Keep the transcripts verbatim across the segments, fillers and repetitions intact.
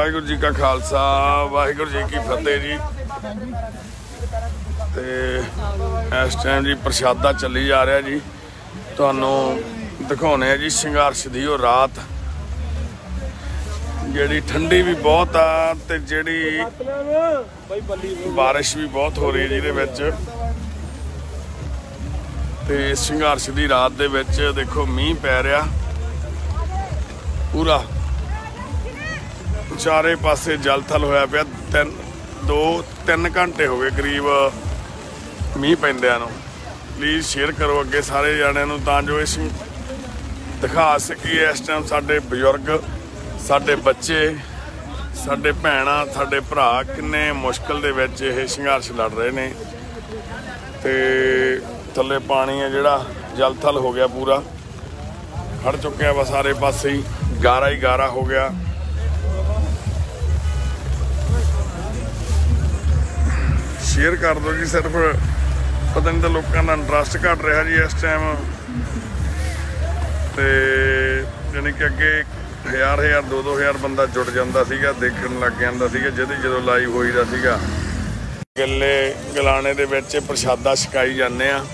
वाहिगुरू जी का खालसा वाहिगुरू जी की फतेह जी। ते इस टाइम जी प्रशादा चली जा रहा जी, तुहानू दिखाने जी संघर्ष दी वो रात जिहड़ी ठंडी भी बहुत आ ते जिहड़ी बारिश भी बहुत हो रही है जिहदे विच। ते संघर्ष दी रात दे विच देखो मींह पै रहा पूरा, चारे पासे जल थल होया पिया। तीन दो तीन घंटे हो गए करीब मींह पैंदिਆਂ ਨੂੰ। प्लीज़ शेयर करो अगे सारे जाने नूं तां जो इस दिखा सकीए इस टाइम साडे बजुर्ग, साडे बच्चे, साडे भैणां, साडे भरा किन्ने मुश्किल दे विच इह संघर्ष लड़ रहे ने। ते थल्ले पानी है जिहड़ा जल थल हो गया पूरा, खड़ चुके वा सारे पासे ही, गारा ही गारा हो गया। शेयर कर दो जी, सिर्फ पता नहीं तो लोगों का इंटरस्ट घट रहा जी इस टाइम। तो यानी कि अगे हज़ार हज़ार दो दो हज़ार बंदा जुड़ जाता सीगा, देखण लग जाता सीगा जिहदी जदों लाइव होईदा सीगा। गले गलाने दे विच प्रशादा छकाई जाने आ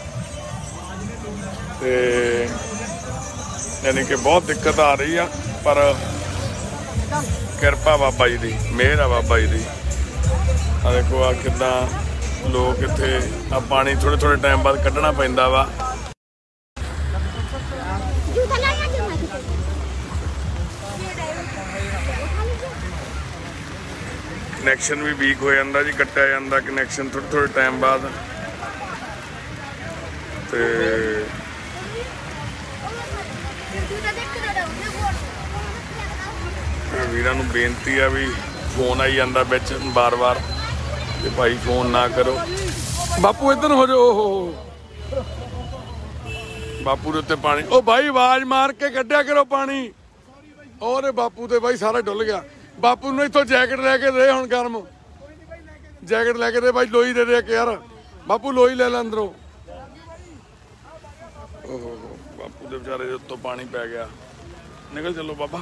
ते यानी कि बहुत दिक्कत आ रही है, पर किरपा बाबा जी दी, मेहर आ बाबा जी दी। आ देखो आ किदां लोग इत्थे आ पानी थोड़े थोड़े टाइम बाद कड्ढना पैंदा वा। कनैक्शन भी वीक हो जाता जी, कट्टिया जाता कनैक्शन थोड़े थोड़े टाइम बाद। ते वीरां नूं बेनती है भी फोन आई जाता बिच बार बार, ते भाई फोन ना करो। बापू इधर हो जाओ, हो बापू दे उत्ते पानी, ओ भाई आवाज मार के कड्ढिया करो पानी। और बापू ते भाई सारा डुल गया। बापू नूं इत्थों जैकेट लैके दे, हुण गर्म जैकेट लैके दे भाई, लोई दे दे यार बापू, लोई ले लै अंदरों। ओहो बापू दे बेचारे उत्तों पानी पै गया, निकल चलो बाबा।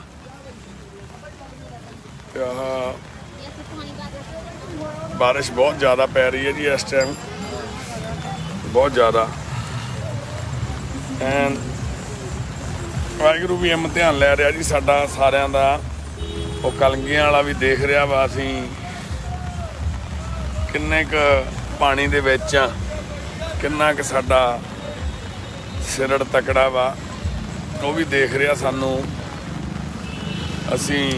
बारिश बहुत ज़्यादा पै रही है जी इस टाइम, बहुत ज़्यादा। एंड वाहिगुरू भी इम्तिहान लै रहा जी साडा सारिਆਂ ਦਾ। वो कलंगियां वाला भी देख रहा वा असीं किन्ने क पानी दे विच आ, किन्ना क साडा सिरड़ तकड़ा वा, वो भी देख रहा सानू। असीं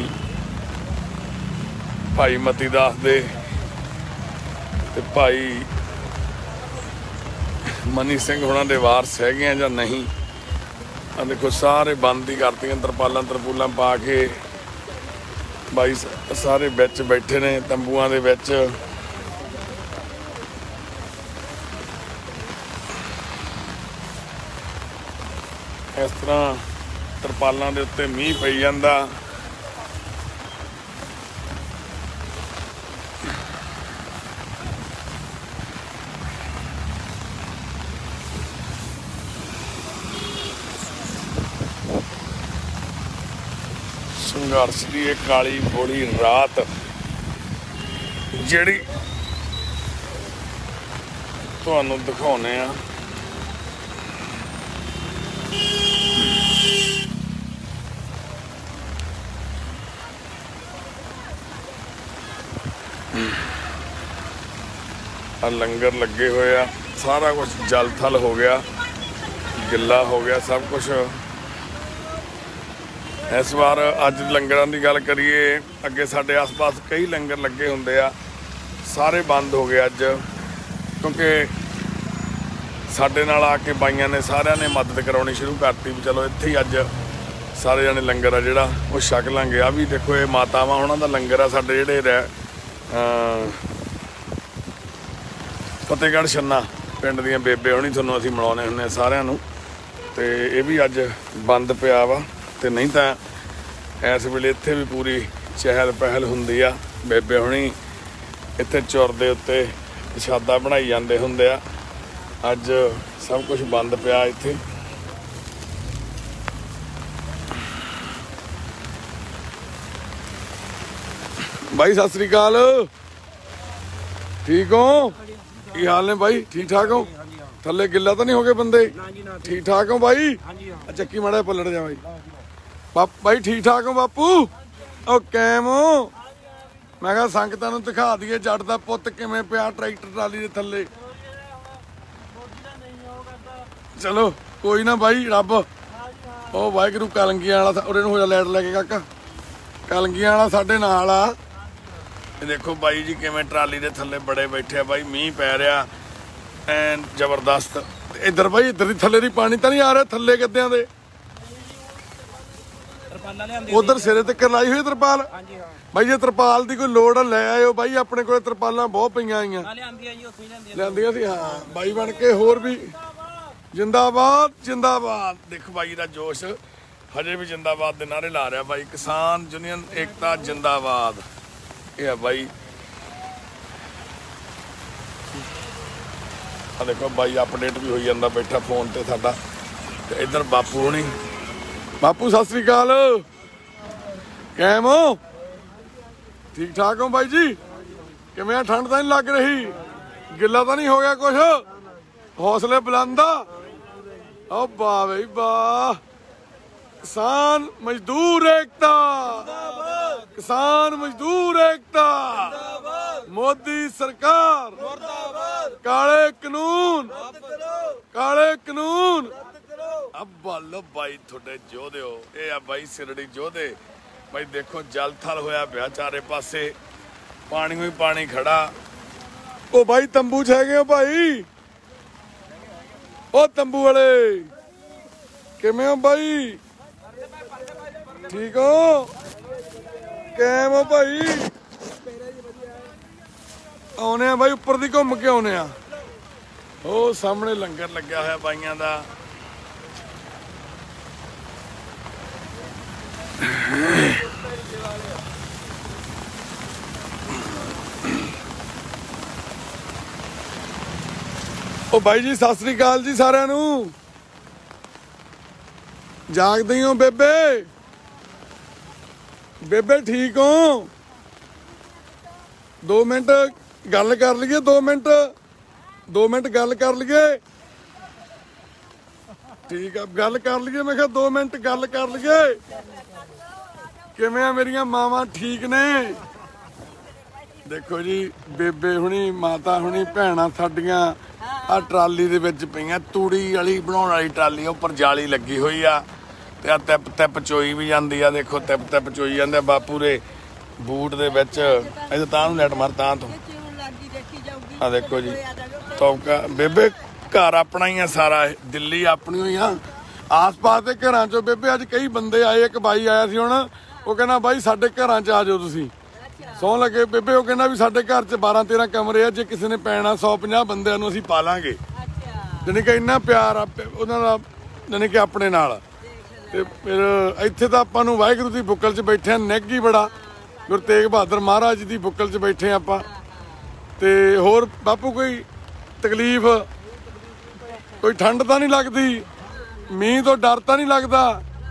भाई मती दास दे ते भाई मनी सिंह होना दे वारस हैगे जां नहीं। आ देखो सारे बंद ही करतियां, तरपालां तरपूलां पा के भाई सारे बिच बैठे ने तंबूआं दे विच। इस तरह तरपालां दे उत्ते मींह पई जांदा। संघर्ष की एक काली बोली रात जिहड़ी तुहानू दिखाउने आ। लंगर लगे हुए आ, सारा कुछ जल थल हो गया, गिला हो गया सब कुछ। इस बार अज लंगरां की गल करिए, अगे साडे आस पास कई लंगर लगे हुंदे आ, सारे बंद हो गए अज, क्योंकि साडे नाल आके बाईयां ने सारिਆਂ ने मदद कराउणी शुरू करती भी चलो इत्थे ही अज सारे जने लंगर आ जिहड़ा वो छक लांगे। आ भी देखो ये मातावां उन्हां दा लंगर आ, साडे जिहड़े फतेहगढ़ छन्ना पिंड दीयां बेबे होणी तुहानूं असीं मिलाउने हुंदे सारिਆਂ नूं। ते ये भी अज बंद पिया वा, ते नहीं तो इस वेले इत्थे भी पूरी चहल पहल हुंदी आ। बेबे हुणी इत्थे चुर दे उत्ते प्रशादा बनाई जांदे हुंदे आ। अज सब कुछ बंद पिया इत्थे। भाई सत श्री अकाल, ठीक हो? की हाल ने भाई? ठीक ठाक हो? थले गिला तो नहीं हो गए बंदे? ठीक ठाक हो भाई? चक्की माड़ा पलट जा भाई। बाप भाई ठीक ठाक हो बापू? ओ कैम हो? मैं कहा संगतां नूं दिखा दईए जट दा पुत्त किवें पिया ट्रैक्टर ट्राली दे थल्ले। चलो कोई ना भाई, रब ओ वाहिगुरू कलंगियां वाला उरे नूं हो जा लाइट लैके काका, कलंगियां वाला साडे नाल आ। देखो बाई जी किवें ट्राली दे थल्ले बड़े बैठे आ भाई, मींह पै रहा एन जबरदस्त। इधर भाई इधर दी थल्ले दी पानी तो नहीं आ रहा थल्ले गद्दियां दे? उधर सिरे तक लाई हुई तरपाल भाई, जे तरपाल की कोई लोड़ लै आयो भाई, अपने को तरपालां बहुत पईयां आईयां लियांदियां सी। हाँ बाई बन के होर भी जिंदाबाद जिंदाबाद। देख बाई दा जोश हजे भी जिंदाबाद दे नारे ला रहा भाई। किसान यूनियन एकता जिंदाबाद। ये भाई आ देखो भाई अपडेट भी हो जाता बैठा फोन ते साडा। ते इधर बापू होनी, बापू सत श्री अकाल, कैम हो? ठीक ठाक हो भाई जी? किवें ठंड तो नहीं लग रही? गिला तो नहीं हो गया कुछ? हौसले बुलंद आ? ओ वाह भाई वाह। किसान मजदूर एकता, किसान मजदूर एकता, मोदी सरकार, काले कानून, काले कानून। अब बोलो भाई थोड़े जोधे हो, ये आ भाई सिरड़ी जोधे भाई। देखो जल थल होया पिया चारे पासे, पानी में पानी खड़ा। ओ भाई तंबू च है भाई? ओ तंबू वाले किवें हो भाई? ठीक हो? कैम हो भाई? आने भाई उपर दी घूम के आने। ओ सामने लंगर लग्या होया बाइयां दा। ओ भाई जी सत श्री अकाल जी सारिਆਂ ਨੂੰ। जागदी हो बेबे? बेबे ठीक हो? दो मिनट गल कर लीए, दो मिनट दो मिनट गल कर लीए। ठीक है गल कर लीए। मैं कहा दो मिनट गल कर लीए। किवें आ मेरियां मावां? ठीक ने? देखो जी बेबे हुणी, माता हुणी, भैणां साडियां आ ट्राली दे विच पईयां। तूड़ी वाली बनाउण वाली ट्राली उपर जाली लगी हुई आ ते आ तिप तिप चोई भी जाती आ। देखो तिप तिप चोई जाते बापू दे बूट दे विच। इधर तां नूं लैट मार तां तूं। आ देखो जी तौका बेबे घर अपना ही आ सारा, दिल्ली अपनी ही आ। आस पास के घरां चों बेबे अज कई बंदे आए। एक बाई आया सी हुण, वो कहना बाई साडे घरां च आ जाओ तुसीं। सौ लगे बेबे, वो कहना भी साडे घर च बारह तेरह कमरे आ, जे किसी ने पैना सौ पचास बंदिਆਂ ਨੂੰ ਅਸੀਂ ਪਾ ਲਾਂਗੇ। ਜਾਣੀ कि ਇੰਨਾ ਪਿਆਰ ਆ ਉਹਨਾਂ ਦਾ, ਜਾਣੀ कि ਆਪਣੇ ਨਾਲ। ਤੇ ਫਿਰ ਇੱਥੇ ਤਾਂ ਆਪਾਂ ਨੂੰ ਵਾਹਿਗੁਰੂ ਦੀ ਬੁੱਕਲ 'ਚ ਬੈਠੇ ਆ, ਨਿੱਘ ਹੀ ਬੜਾ। ਗੁਰੂ ਤੇਗ ਬਹਾਦਰ ਮਹਾਰਾਜ ਦੀ ਬੁੱਕਲ 'ਚ ਬੈਠੇ ਆਪਾਂ। ਤੇ ਹੋਰ ਬਾਪੂ ਕੋਈ ਤਕਲੀਫ? ਕੋਈ ਠੰਡ ਤਾਂ ਨਹੀਂ ਲੱਗਦੀ? ਮੀਂਹ ਤੋਂ ਡਰ ਤਾਂ ਨਹੀਂ ਲੱਗਦਾ?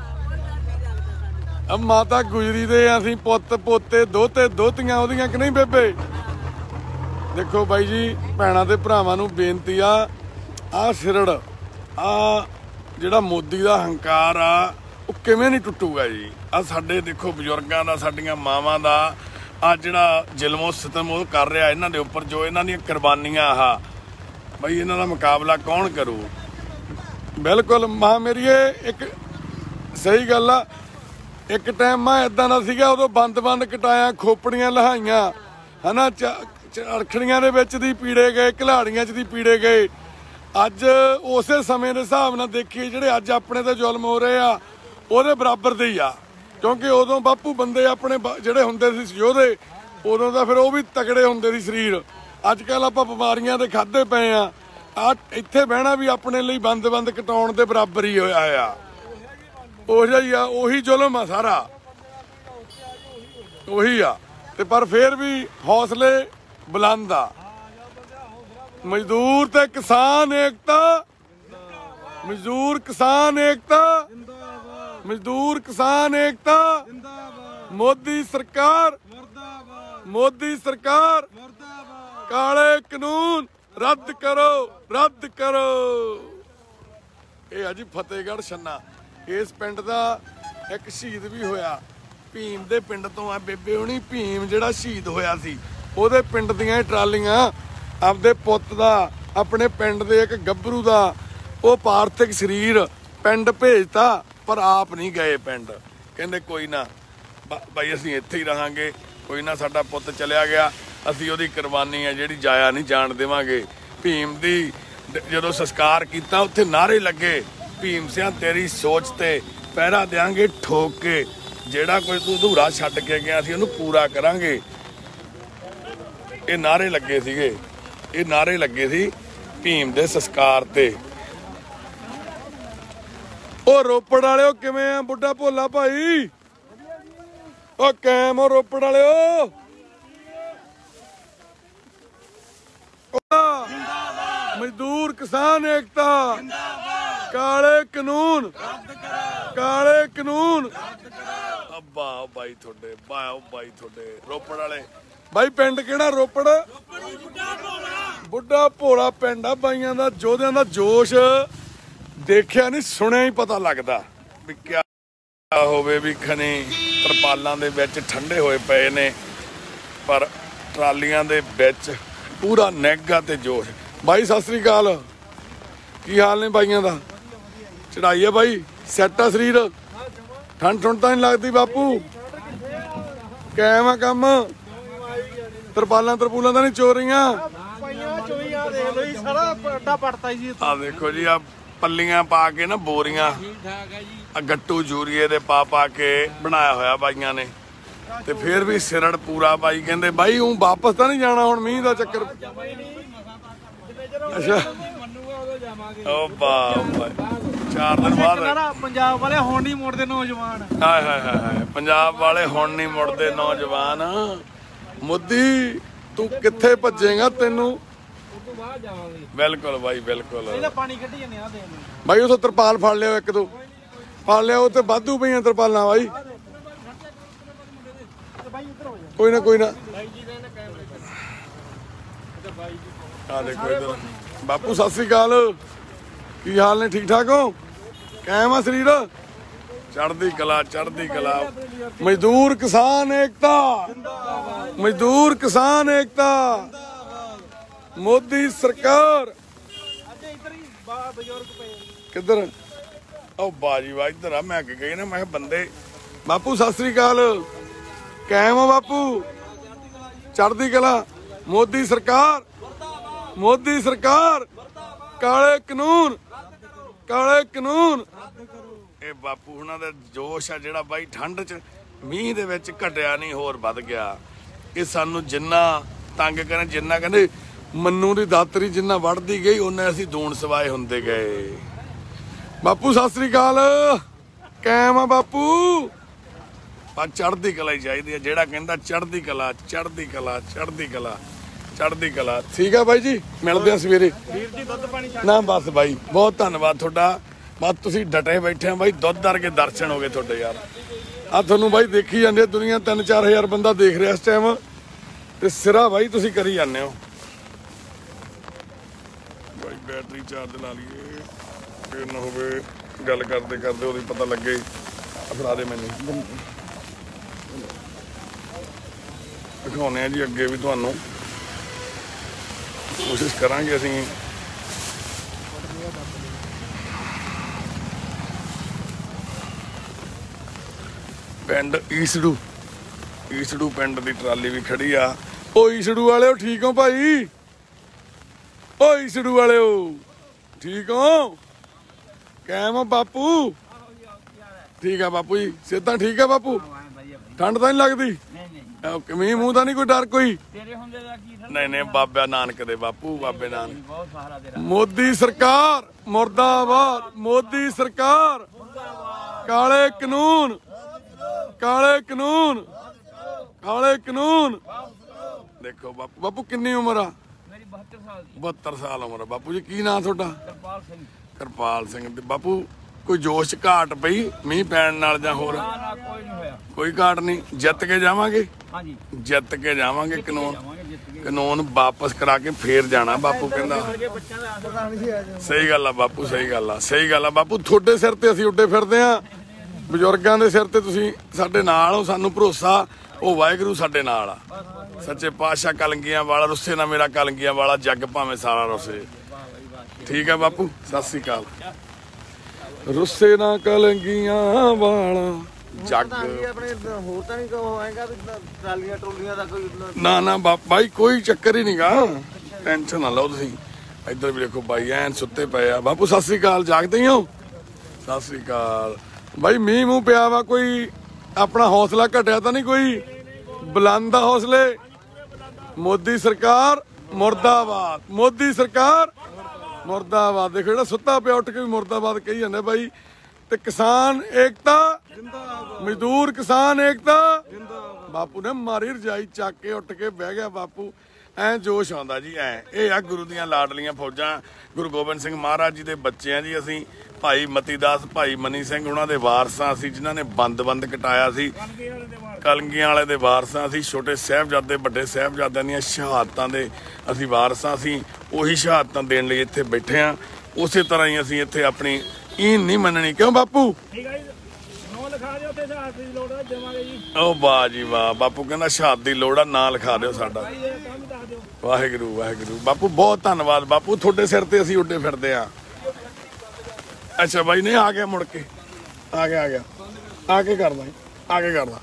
अब माता गुजरी दे असीं पुत्त पोते दोते दोतियां ओदियां कि नहीं बेबे? देखो बाई जी भैणां ते भरावां नूं बेनती आ, आ सिरड़ आ जिहड़ा मोदी दा हंकार आ ਉਹ ਕਿਵੇਂ ਨਹੀਂ ਟੁੱਟੂਗਾ ਜੀ। ਆ ਸਾਡੇ ਦੇਖੋ ਬਜ਼ੁਰਗਾਂ ਦਾ, ਸਾਡੀਆਂ ਮਾਵਾਂ ਦਾ ਆ ਜਿਹੜਾ ਜ਼ੁਲਮੋ ਸਿਤਮ ਉਹ ਕਰ ਰਿਹਾ ਇਹਨਾਂ ਦੇ ਉੱਪਰ, ਜੋ ਇਹਨਾਂ ਦੀਆਂ ਕੁਰਬਾਨੀਆਂ ਆ ਬਈ, ਇਹਨਾਂ ਦਾ ਮੁਕਾਬਲਾ ਕੌਣ ਕਰੂ? ਬਿਲਕੁਲ ਮਾਂ ਮੇਰੀਏ ਇੱਕ ਸਹੀ ਗੱਲ ਆ। ਇੱਕ ਟਾਈਮ ਮੈਂ ਇਦਾਂ ਦਾ ਸੀਗਾ, ਉਦੋਂ ਬੰਦ ਬੰਦ ਕਟਾਇਆ, ਖੋਪੜੀਆਂ ਲਹਾਈਆਂ ਹੈ ਨਾ, ਅਰਖੜੀਆਂ ਦੇ ਵਿੱਚ ਦੀ ਪੀੜੇ ਗਏ, ਘਲਾੜੀਆਂ 'ਚ ਦੀ ਪੀੜੇ ਗਏ। ਅੱਜ ਉਸੇ ਸਮੇਂ ਦੇ ਹਿਸਾਬ ਨਾਲ ਦੇਖੀਏ ਜਿਹੜੇ ਅੱਜ ਆਪਣੇ ਤੇ ਜ਼ੁਲਮ ਹੋ ਰਹੇ ਆ ਉਹਦੇ ਬਰਾਬਰ ਦੇ ਹੀ ਆ। ਕਿਉਂਕਿ ਉਦੋਂ ਬਾਪੂ ਬੰਦੇ ਆਪਣੇ ਜਿਹੜੇ ਹੁੰਦੇ ਸੀ ਯੋਧੇ, ਉਦੋਂ ਤਾਂ ਫਿਰ ਉਹ ਵੀ ਤਕੜੇ ਹੁੰਦੇ ਸੀ ਸਰੀਰ। ਅੱਜ ਕੱਲ੍ਹ ਆਪਾਂ ਬਿਮਾਰੀਆਂ ਦੇ ਖਾਧੇ ਪਏ ਆ। ਆ ਇੱਥੇ ਬਹਿਣਾ ਵੀ ਆਪਣੇ ਲਈ ਬੰਦ ਬੰਦ ਕਟਾਉਣ ਦੇ ਬਰਾਬਰ ਹੀ ਹੋਇਆ ਆ। ਉਹ ਜਿਹਾ ਹੀ ਆ, ਉਹੀ ਜ਼ੁਲਮ ਆ ਸਾਰਾ, ਉਹੀ ਆ। ਤੇ ਪਰ ਫਿਰ ਵੀ ਹੌਸਲੇ ਬੁਲੰਦ ਆ। ਮਜ਼ਦੂਰ ਤੇ ਕਿਸਾਨ ਏਕਤਾ, ਮਜ਼ਦੂਰ ਕਿਸਾਨ ਏਕਤਾ, ਮਜ਼ਦੂਰ ਕਿਸਾਨ ਏਕਤਾ, ਮੋਦੀ ਸਰਕਾਰ मोदी सरकार काले कानून रद्द करो रद्द करो। ये है जी फतेहगढ़ छन्ना। इस पिंड का एक शहीद भी होया भीम दे पिंड तो आ बेबे होनी भीम जिहड़ा शहीद होया सी ओहदे पिंड दियां ट्रालियां आपदे पुੱਤ दा अपने पिंड दे एक गभरू दा वो पार्थिव शरीर पिंड भेजता पर आप नहीं गए पिंड। कहंदे कोई ना भाई असीं इत्थे ही रहांगे कोई ना साडा पुੱਤ चलिया गया असीं ओहदी कुर्बानी है जिहड़ी जाया नहीं जाण देवांगे। भीम दी जदों संस्कार कीता उत्थे नारे लगे भीम सिंह तेरी सोच ते पहरा देंगे ठोक के ਜਿਹੜਾ ਕੋਈ ਤੂੰ ਅਧੂਰਾ ਛੱਡ ਕੇ ਗਿਆ ਸੀ ਉਹਨੂੰ ਪੂਰਾ ਕਰਾਂਗੇ। ਇਹ ਨਾਰੇ ਲੱਗੇ ਸੀਗੇ ਇਹ ਨਾਰੇ ਲੱਗੇ ਸੀ ਭੀਮ ਦੇ ਸੰਸਕਾਰ ਤੇ। ਉਹ ਰੋਪੜ ਵਾਲਿਓ ਕਿਵੇਂ ਆ ਬੁੱਢਾ ਭੋਲਾ ਭਾਈ ਉਹ ਕੈਮ ਉਹ ਰੋਪੜ ਵਾਲਿਓ ਮਜ਼ਦੂਰ ਕਿਸਾਨ ਏਕਤਾ ਕਾਲੇ ਕਾਨੂੰਨ ਕਾਲੇ ਕਾਨੂੰਨ ਵਾਹ ਬਾਈ ਤੁਹਾਡੇ ਵਾਹ ਬਾਈ ਤੁਹਾਡੇ ਰੋਪੜ ਵਾਲੇ ਬਾਈ ਪਿੰਡ ਕਿਹੜਾ ਰੋਪੜ ਬੁੱਢਾ ਭੋਲਾ ਪਿੰਡ ਆ ਬਾਈਆਂ ਦਾ ਯੋਧਿਆਂ ਦਾ ਜੋਸ਼ ਦੇਖਿਆ ਨਹੀਂ ਸੁਣਿਆ ਹੀ ਪਤਾ ਲੱਗਦਾ ਵੀ ਕਿਆ ਹੋਵੇ ਵੀ ਖਣੀ ਤਰਪਾਲਾਂ ਦੇ ਵਿੱਚ ਠੰਡੇ ਹੋਏ ਪਏ ਨੇ ਪਰ ਟਰਾਲੀਆਂ ਦੇ ਵਿੱਚ ਪੂਰਾ ਨਿੱਘਾ ਤੇ ਜੋਸ਼। ਬਾਈ ਸਤਿ ਸ੍ਰੀ ਅਕਾਲ ਕੀ ਹਾਲ ਨੇ ਬਾਈਆਂ ਦਾ ਚੜਾਈ ਆ ਬਾਈ ਸੈੱਟ ਆ ਸਰੀਰ ਠੰਡ ਠੁੰਡ ਤਾਂ ਨਹੀਂ ਲੱਗਦੀ ਬਾਪੂ ਕਾਇਮ ਆ ਕੰਮ ਤਰਪਾਲਾਂ ਤਰਪੂਲਾਂ ਤਾਂ ਨਹੀਂ ਚੋ ਰਹੀਆਂ ਆ ਦੇਖੋ ਜੀ ਆ ਪੱਲੀਆਂ ਪਾ ਕੇ ਨਾ ਬੋਰੀਆਂ ਆ ਗੱਟੂ ਜੂਰੀਏ ਦੇ ਪਾ ਪਾ ਕੇ ਬਣਾਇਆ ਹੋਇਆ ਬਾਈਆਂ ਨੇ ਤੇ ਫਿਰ ਵੀ ਸਿਰੜ ਪੂਰਾ ਬਾਈ ਕਹਿੰਦੇ ਬਾਈ ਉਹ ਵਾਪਸ ਤਾਂ ਨਹੀਂ ਜਾਣਾ ਹੁਣ ਮੀਂਹ ਦਾ ਚੱਕਰ। ਅੱਛਾ ਓ ਵਾਹ ਚਾਰ ਦਿਨ ਬਾਅਦ ਪੰਜਾਬ ਵਾਲੇ ਹੁਣ ਨਹੀਂ ਮੁੜਦੇ ਨੌਜਵਾਨ ਹਾਏ ਹਾਏ ਹਾਏ ਪੰਜਾਬ ਵਾਲੇ ਹੁਣ ਨਹੀਂ ਮੁੜਦੇ ਨੌਜਵਾਨ। ਮੋਦੀ ਤੂੰ ਕਿੱਥੇ ਭੱਜੇਗਾ ਤੈਨੂੰ ਬਿਲਕੁਲ ਬਾਈ ਬਿਲਕੁਲ ਪਾਣੀ ਕੱਢੀ ਜਾਂਦੇ ਆ ਬਾਈ ਉਥੋਂ ਤਰਪਾਲ ਫੜ ਲਿਓ ਇੱਕ ਦੋ ਫੜ ਲਿਆ ਉਹ ਤੇ ਵਾਧੂ ਪਈਆਂ ਤਰਪਾਲਾਂ ਬਾਈ ਕੋਈ ਨਾ ਕੋਈ ਨਾ ਆ ਦੇਖੋ ਇਧਰ ਬਾਪੂ ਸਤਿ ਸ੍ਰੀ ਅਕਾਲ ਕੀ ਹਾਲ ਨੇ ਠੀਕ ਠਾਕ ਹੋ ਕਾਇਮ ਆ ਸਰੀਰ ਚੜ੍ਹਦੀ ਕਲਾ ਚੜ੍ਹਦੀ ਕਲਾ। ਮਜ਼ਦੂਰ ਕਿਸਾਨ ਏਕਤਾ ਮਜ਼ਦੂਰ ਕਿਸਾਨ ਏਕਤਾ ਮੋਦੀ ਸਰਕਾਰ ਕਿੱਧਰ ਉਹ ਬਾਜੀ ਵਾ ਇੱਧਰ ਆ ਮੈਂ ਅੱਗੇ ਗਈ ਨਾ ਮੈਂ ਬੰਦੇ ਬਾਪੂ ਸਤਿ ਸ੍ਰੀ ਅਕਾਲ ਕਾਇਮ ਆ ਬਾਪੂ ਚੜ੍ਹਦੀ ਕਲਾ। ਮੋਦੀ ਸਰਕਾਰ ਮੋਦੀ ਸਰਕਾਰ ਕਾਲੇ ਕਾਨੂੰਨ ਕਾਲੇ ਕਾਨੂੰਨ। ਇਹ ਬਾਪੂ ਉਹਨਾਂ ਦਾ ਜੋਸ਼ ਆ ਜਿਹੜਾ ਬਾਈ ਠੰਡ ਚ ਮੀਂਹ ਦੇ ਵਿੱਚ ਘਟਿਆ ਨਹੀਂ ਹੋਰ ਵੱਧ ਗਿਆ। ਇਹ ਸਾਨੂੰ ਜਿੰਨਾ ਤੰਗ ਕਰਨ ਜਿੰਨਾ ਕਹਿੰਦੇ ਮੰਨੂ ਦੀ ਦਾਤਰੀ ਜਿੰਨਾ ਵੱਢਦੀ ਗਈ ਉਹਨੇ ਅਸੀਂ ਦੂਣ ਸਵਾਏ ਹੁੰਦੇ ਗਏ। ਬਾਪੂ ਸਤਿ ਸ੍ਰੀ ਅਕਾਲ ਕਾਇਮ ਆ ਬਾਪੂ ਪਰ ਚੜ੍ਹਦੀ ਕਲਾ ਹੀ ਚਾਹੀਦੀ ਹੈ ਜਿਹੜਾ ਕਹਿੰਦਾ ਚੜ੍ਹਦੀ ਕਲਾ ਚੜ੍ਹਦੀ ਕਲਾ ਚੜ੍ਹਦੀ ਕਲਾ ਚੜ੍ਹਦੀ ਕਲਾ। ਠੀਕ ਆ ਬਾਈ ਜੀ ਮਿਲਦੇ ਆ ਸਵੇਰੇ ਨਾ ਬਸ ਬਾਈ ਬਹੁਤ ਧੰਨਵਾਦ ਤੁਹਾਡਾ ਬਸ ਤੁਸੀਂ ਡਟੇ ਬੈਠੇ ਆ ਬਾਈ ਦੁੱਧ ਵਰਗੇ ਦਰਸ਼ਨ ਹੋ ਗਏ ਤੁਹਾਡੇ ਯਾਰ। ਆ ਤੁਹਾਨੂੰ ਬਾਈ ਦੇਖੀ ਜਾਂਦੇ ਦੁਨੀਆ ਤਿੰਨ ਚਾਰ ਹਜ਼ਾਰ ਬੰਦਾ ਦੇਖ ਰਿਹਾ ਇਸ ਟਾਈਮ ਤੇ ਸਿਰਾ ਬਾਈ ਤੁਸੀਂ ਕਰੀ ਜਾਂਦੇ ਹੋ ਬਾਈ। ਬੈਟਰੀ ਚਾਰਜ ਲਾ ਲਈਏ ਫਿਰ ਨਾ ਹੋਵੇ ਗੱਲ ਕਰਦੇ ਕਰਦੇ ਉਹਦੀ ਪਤਾ ਲੱਗੇ ਫੜਾ ਦੇ ਮੈਨੂੰ ਦਿਖਾਉਂਦੇ ਆ ਜੀ ਅੱਗੇ ਵੀ ਤੁਹਾਨੂੰ ਕੋਸ਼ਿਸ਼ ਕਰਾਂਗੇ ਅਸੀਂ ਪਿੰਡ ਈਸੜੂ ਈਸੜੂ ਪਿੰਡ ਦੀ ਟਰਾਲੀ ਵੀ ਖੜੀ ਆ। ਓ ਈਸੜੂ ਵਾਲਿਓ ਠੀਕ ਹੋ ਭਾਈ ਓ ਈਸੜੂ ਵਾਲਿਓ ਠੀਕ ਹੋ ਕਾਇਮ ਬਾਪੂ ਠੀਕ ਆ ਬਾਪੂ ਜੀ ਸਿੱਧਾ ਠੀਕ ਆ ਬਾਪੂ ਠੰਡ ਤਾਂ ਨਹੀਂ ਲੱਗਦੀ ਮੀਂਹ ਮੂੰਹ ਦਾ ਨਹੀਂ ਕੋਈ ਡਰ ਕੋਈ ਨਹੀਂ ਨਹੀਂ ਬਾਬਾ ਨਾਨਕ ਦੇ ਬਾਪੂ ਬਾਬੇ ਨਾਨਕ। ਮੋਦੀ ਸਰਕਾਰ ਮੁਰਦਾਬਾਦ ਮੋਦੀ ਸਰਕਾਰ ਕਾਲੇ ਕਾਨੂੰਨ ਕਾਲੇ ਕਾਨੂੰਨ ਕਾਲੇ ਕਾਨੂੰਨ। ਦੇਖੋ ਬਾਪੂ ਬਾਪੂ ਕਿੰਨੀ ਉਮਰ ਆ ਮੇਰੀ ਬਹੱਤਰ ਸਾਲ ਦੀ ਬਹੱਤਰ ਸਾਲ ਉਮਰ ਆ ਬਾਪੂ ਜੀ ਕੀ ਨਾਂ ਤੁਹਾਡਾ ਕਿਰਪਾਲ ਸਿੰਘ ਕਿਰਪਾਲ ਸਿੰਘ ਤੇ ਬਾਪੂ ਕੋਈ ਜੋਸ਼ ਘਾਟ ਪਈ ਮੀਂਹ ਪੈਣ ਨਾਲ ਜਾਂ ਹੋਰ? ਨਾ ਨਾ ਕੋਈ ਨਹੀਂ ਹੋਇਆ। ਕੋਈ ਘਾਟ ਨਹੀਂ, ਜਿੱਤ ਕੇ ਜਾਵਾਂਗੇ। ਹਾਂਜੀ ਜਿੱਤ ਕੇ ਜਾਵਾਂਗੇ। ਕਾਨੂੰਨ ਜਾਵਾਂਗੇ ਜਿੱਤ ਕੇ। ਕਾਨੂੰਨ ਵਾਪਸ ਕਰਾ ਕੇ ਫੇਰ ਜਾਣਾ ਬਾਪੂ ਕਹਿੰਦਾ। ਬੱਚਿਆਂ ਦਾ ਪਤਾ ਨਹੀਂ ਸੀ ਅੱਜ। ਸਹੀ ਗੱਲ ਆ ਬਾਪੂ, ਸਹੀ ਗੱਲ ਆ, ਸਹੀ ਗੱਲ ਆ ਬਾਪੂ। ਤੁਹਾਡੇ ਸਿਰ ਤੇ ਅਸੀਂ ਉੱਡੇ ਫਿਰਦੇ ਆ, ਬਜ਼ੁਰਗਾਂ ਦੇ ਸਿਰ ਤੇ ਤੁਸੀਂ ਸਾਡੇ ਨਾਲ ਹੋ। ਸਾਨੂੰ ਭਰੋਸਾ ਉਹ ਵਾਹਿਗੁਰੂ ਸਾਡੇ ਨਾਲ ਆ। ਸੱਚੇ ਪਾਤਸ਼ਾਹ ਕਲੰਗੀਆਂ ਵਾਲਾ ਰੁੱਸੇ ਨਾ ਮੇਰਾ ਕਲੰਗੀਆਂ ਵਾਲਾ ਜੱਗ ਭਾਵੇਂ ਸਾਰਾ ਰੁੱਸੇ। ਠੀਕ ਆ ਬਾਪੂ, ਸਤਿ ਸ੍ਰੀ ਅਕਾਲ। ਰੁੱਸੇ ਨਾ ਕਲੰਗੀਆਂ ਵਾਲਾ ਜੱਗ। ਆਪਣੇ ਹੋਰ ਤਾਂ ਨਹੀਂ ਕੋ ਹੋਏਗਾ ਵੀ ਟਰਾਲੀਆਂ ਟਰੋਲੀਆਂ ਦਾ ਕੋਈ ਨਾ ਨਾ ਬਾਈ ਕੋਈ ਚੱਕਰ ਹੀ ਨਹੀਂਗਾ, ਟੈਨਸ਼ਨ ਨਾ ਲਓ ਤੁਸੀਂ। ਇੱਧਰ ਵੀ ਦੇਖੋ ਬਾਈ ਐਨ ਸੁੱਤੇ ਪਏ ਆ। ਬਾਪੂ ਸਤਿ ਸ੍ਰੀ ਅਕਾਲ, ਜਾਗਦੇ ਹੀ ਹੋ? ਸਤਿ ਸ੍ਰੀ ਅਕਾਲ ਬਾਈ। ਮੀਂਹ ਮੂੰਹ ਪਿਆ ਵਾ, ਕੋਈ ਆਪਣਾ ਹੌਸਲਾ ਘਟਿਆ ਤਾਂ ਨਹੀਂ? ਕੋਈ ਬੁਲੰਦ ਆ ਹੌਸਲੇ। ਮੋਦੀ ਸਰਕਾਰ ਮੁਰਦਾਬਾਦ, ਮੋਦੀ ਸਰਕਾਰ ਮੁਰਦਾਬਾਦ। ਦੇਖੋ ਜਿਹੜਾ ਸੁੱਤਾ ਪਿਆ ਉੱਠ ਕੇ ਵੀ ਮੁਰਦਾਬਾਦ ਕਹੀ ਜਾਂਦਾ ਬਾਈ। ਤੇ ਕਿਸਾਨ ਏਕਤਾ ਜਿੰਦਾਬਾਦ, ਮਜ਼ਦੂਰ ਕਿਸਾਨ ਏਕਤਾ ਜਿੰਦਾਬਾਦ। ਬਾਪੂ ਨੇ ਮਾਰੀ ਰਜਾਈ ਚੱਕ ਕੇ ਉੱਠ ਕੇ ਬਹਿ ਗਿਆ ਬਾਪੂ। ਐ ਜੋਸ਼ ਆਉਂਦਾ ਜੀ। ਐ ਇਹ ਆ ਗੁਰੂ ਦੀਆਂ ਲਾਡਲੀਆਂ ਫੌਜਾਂ, ਗੁਰੂ ਗੋਬਿੰਦ ਸਿੰਘ ਮਹਾਰਾਜ ਜੀ ਦੇ ਬੱਚੇ ਆ ਜੀ ਅਸੀਂ। ਭਾਈ ਮਤੀ ਦਾਸ, ਭਾਈ ਮਨੀ ਸਿੰਘ ਉਹਨਾਂ ਦੇ ਵਾਰਸਾਂ ਅਸੀਂ, ਜਿਨ੍ਹਾਂ ਨੇ ਬੰਦ ਬੰਦ ਕਟਾਇਆ ਸੀ। ਕਲੰਗੀਆਂ ਵਾਲੇ ਦੇ ਵਾਰਸਾਂ ਅਸੀਂ। ਛੋਟੇ ਸਾਹਿਬਜ਼ਾਦੇ, ਵੱਡੇ ਸਾਹਿਬਜ਼ਾਦਿਆਂ ਦੀਆਂ ਸ਼ਹਾਦਤਾਂ ਦੇ ਅਸੀਂ ਵਾਰਸਾਂ ਅਸੀਂ। ਉਹੀ ਸ਼ਹਾਦਤਾਂ ਦੇਣ ਲਈ ਇੱਥੇ ਬੈਠੇ ਆ। ਉਸੇ ਤਰ੍ਹਾਂ ਹੀ ਅਸੀਂ ਇੱਥੇ ਆਪਣੀ ਈਨ ਨਹੀਂ ਮੰਨਣੀ। ਕਿਉਂ ਬਾਪੂ? ਉਹ ਵਾਹ ਜੀ ਵਾਹ। ਬਾਪੂ ਕਹਿੰਦਾ ਸ਼ਹਾਦਤ ਦੀ ਲੋੜ ਆ, ਨਾਂ ਲਿਖਾ ਦਿਓ ਸਾਡਾ। ਵਾਹਿਗੁਰੂ ਵਾਹਿਗੁਰੂ। ਬਾਪੂ ਬਹੁਤ ਧੰਨਵਾਦ ਬਾਪੂ, ਤੁਹਾਡੇ ਸਿਰ ਤੇ ਅਸੀਂ ਉੱਡੇ ਫਿਰਦੇ ਆ। ਅੱਛਾ ਬਾਈ ਨਹੀਂ ਆ ਗਿਆ, ਮੁੜ ਕੇ ਆ ਗਿਆ, ਆ ਗਿਆ ਆ ਕੇ ਕਰਦਾ, ਆ ਕੇ ਕਰਦਾ।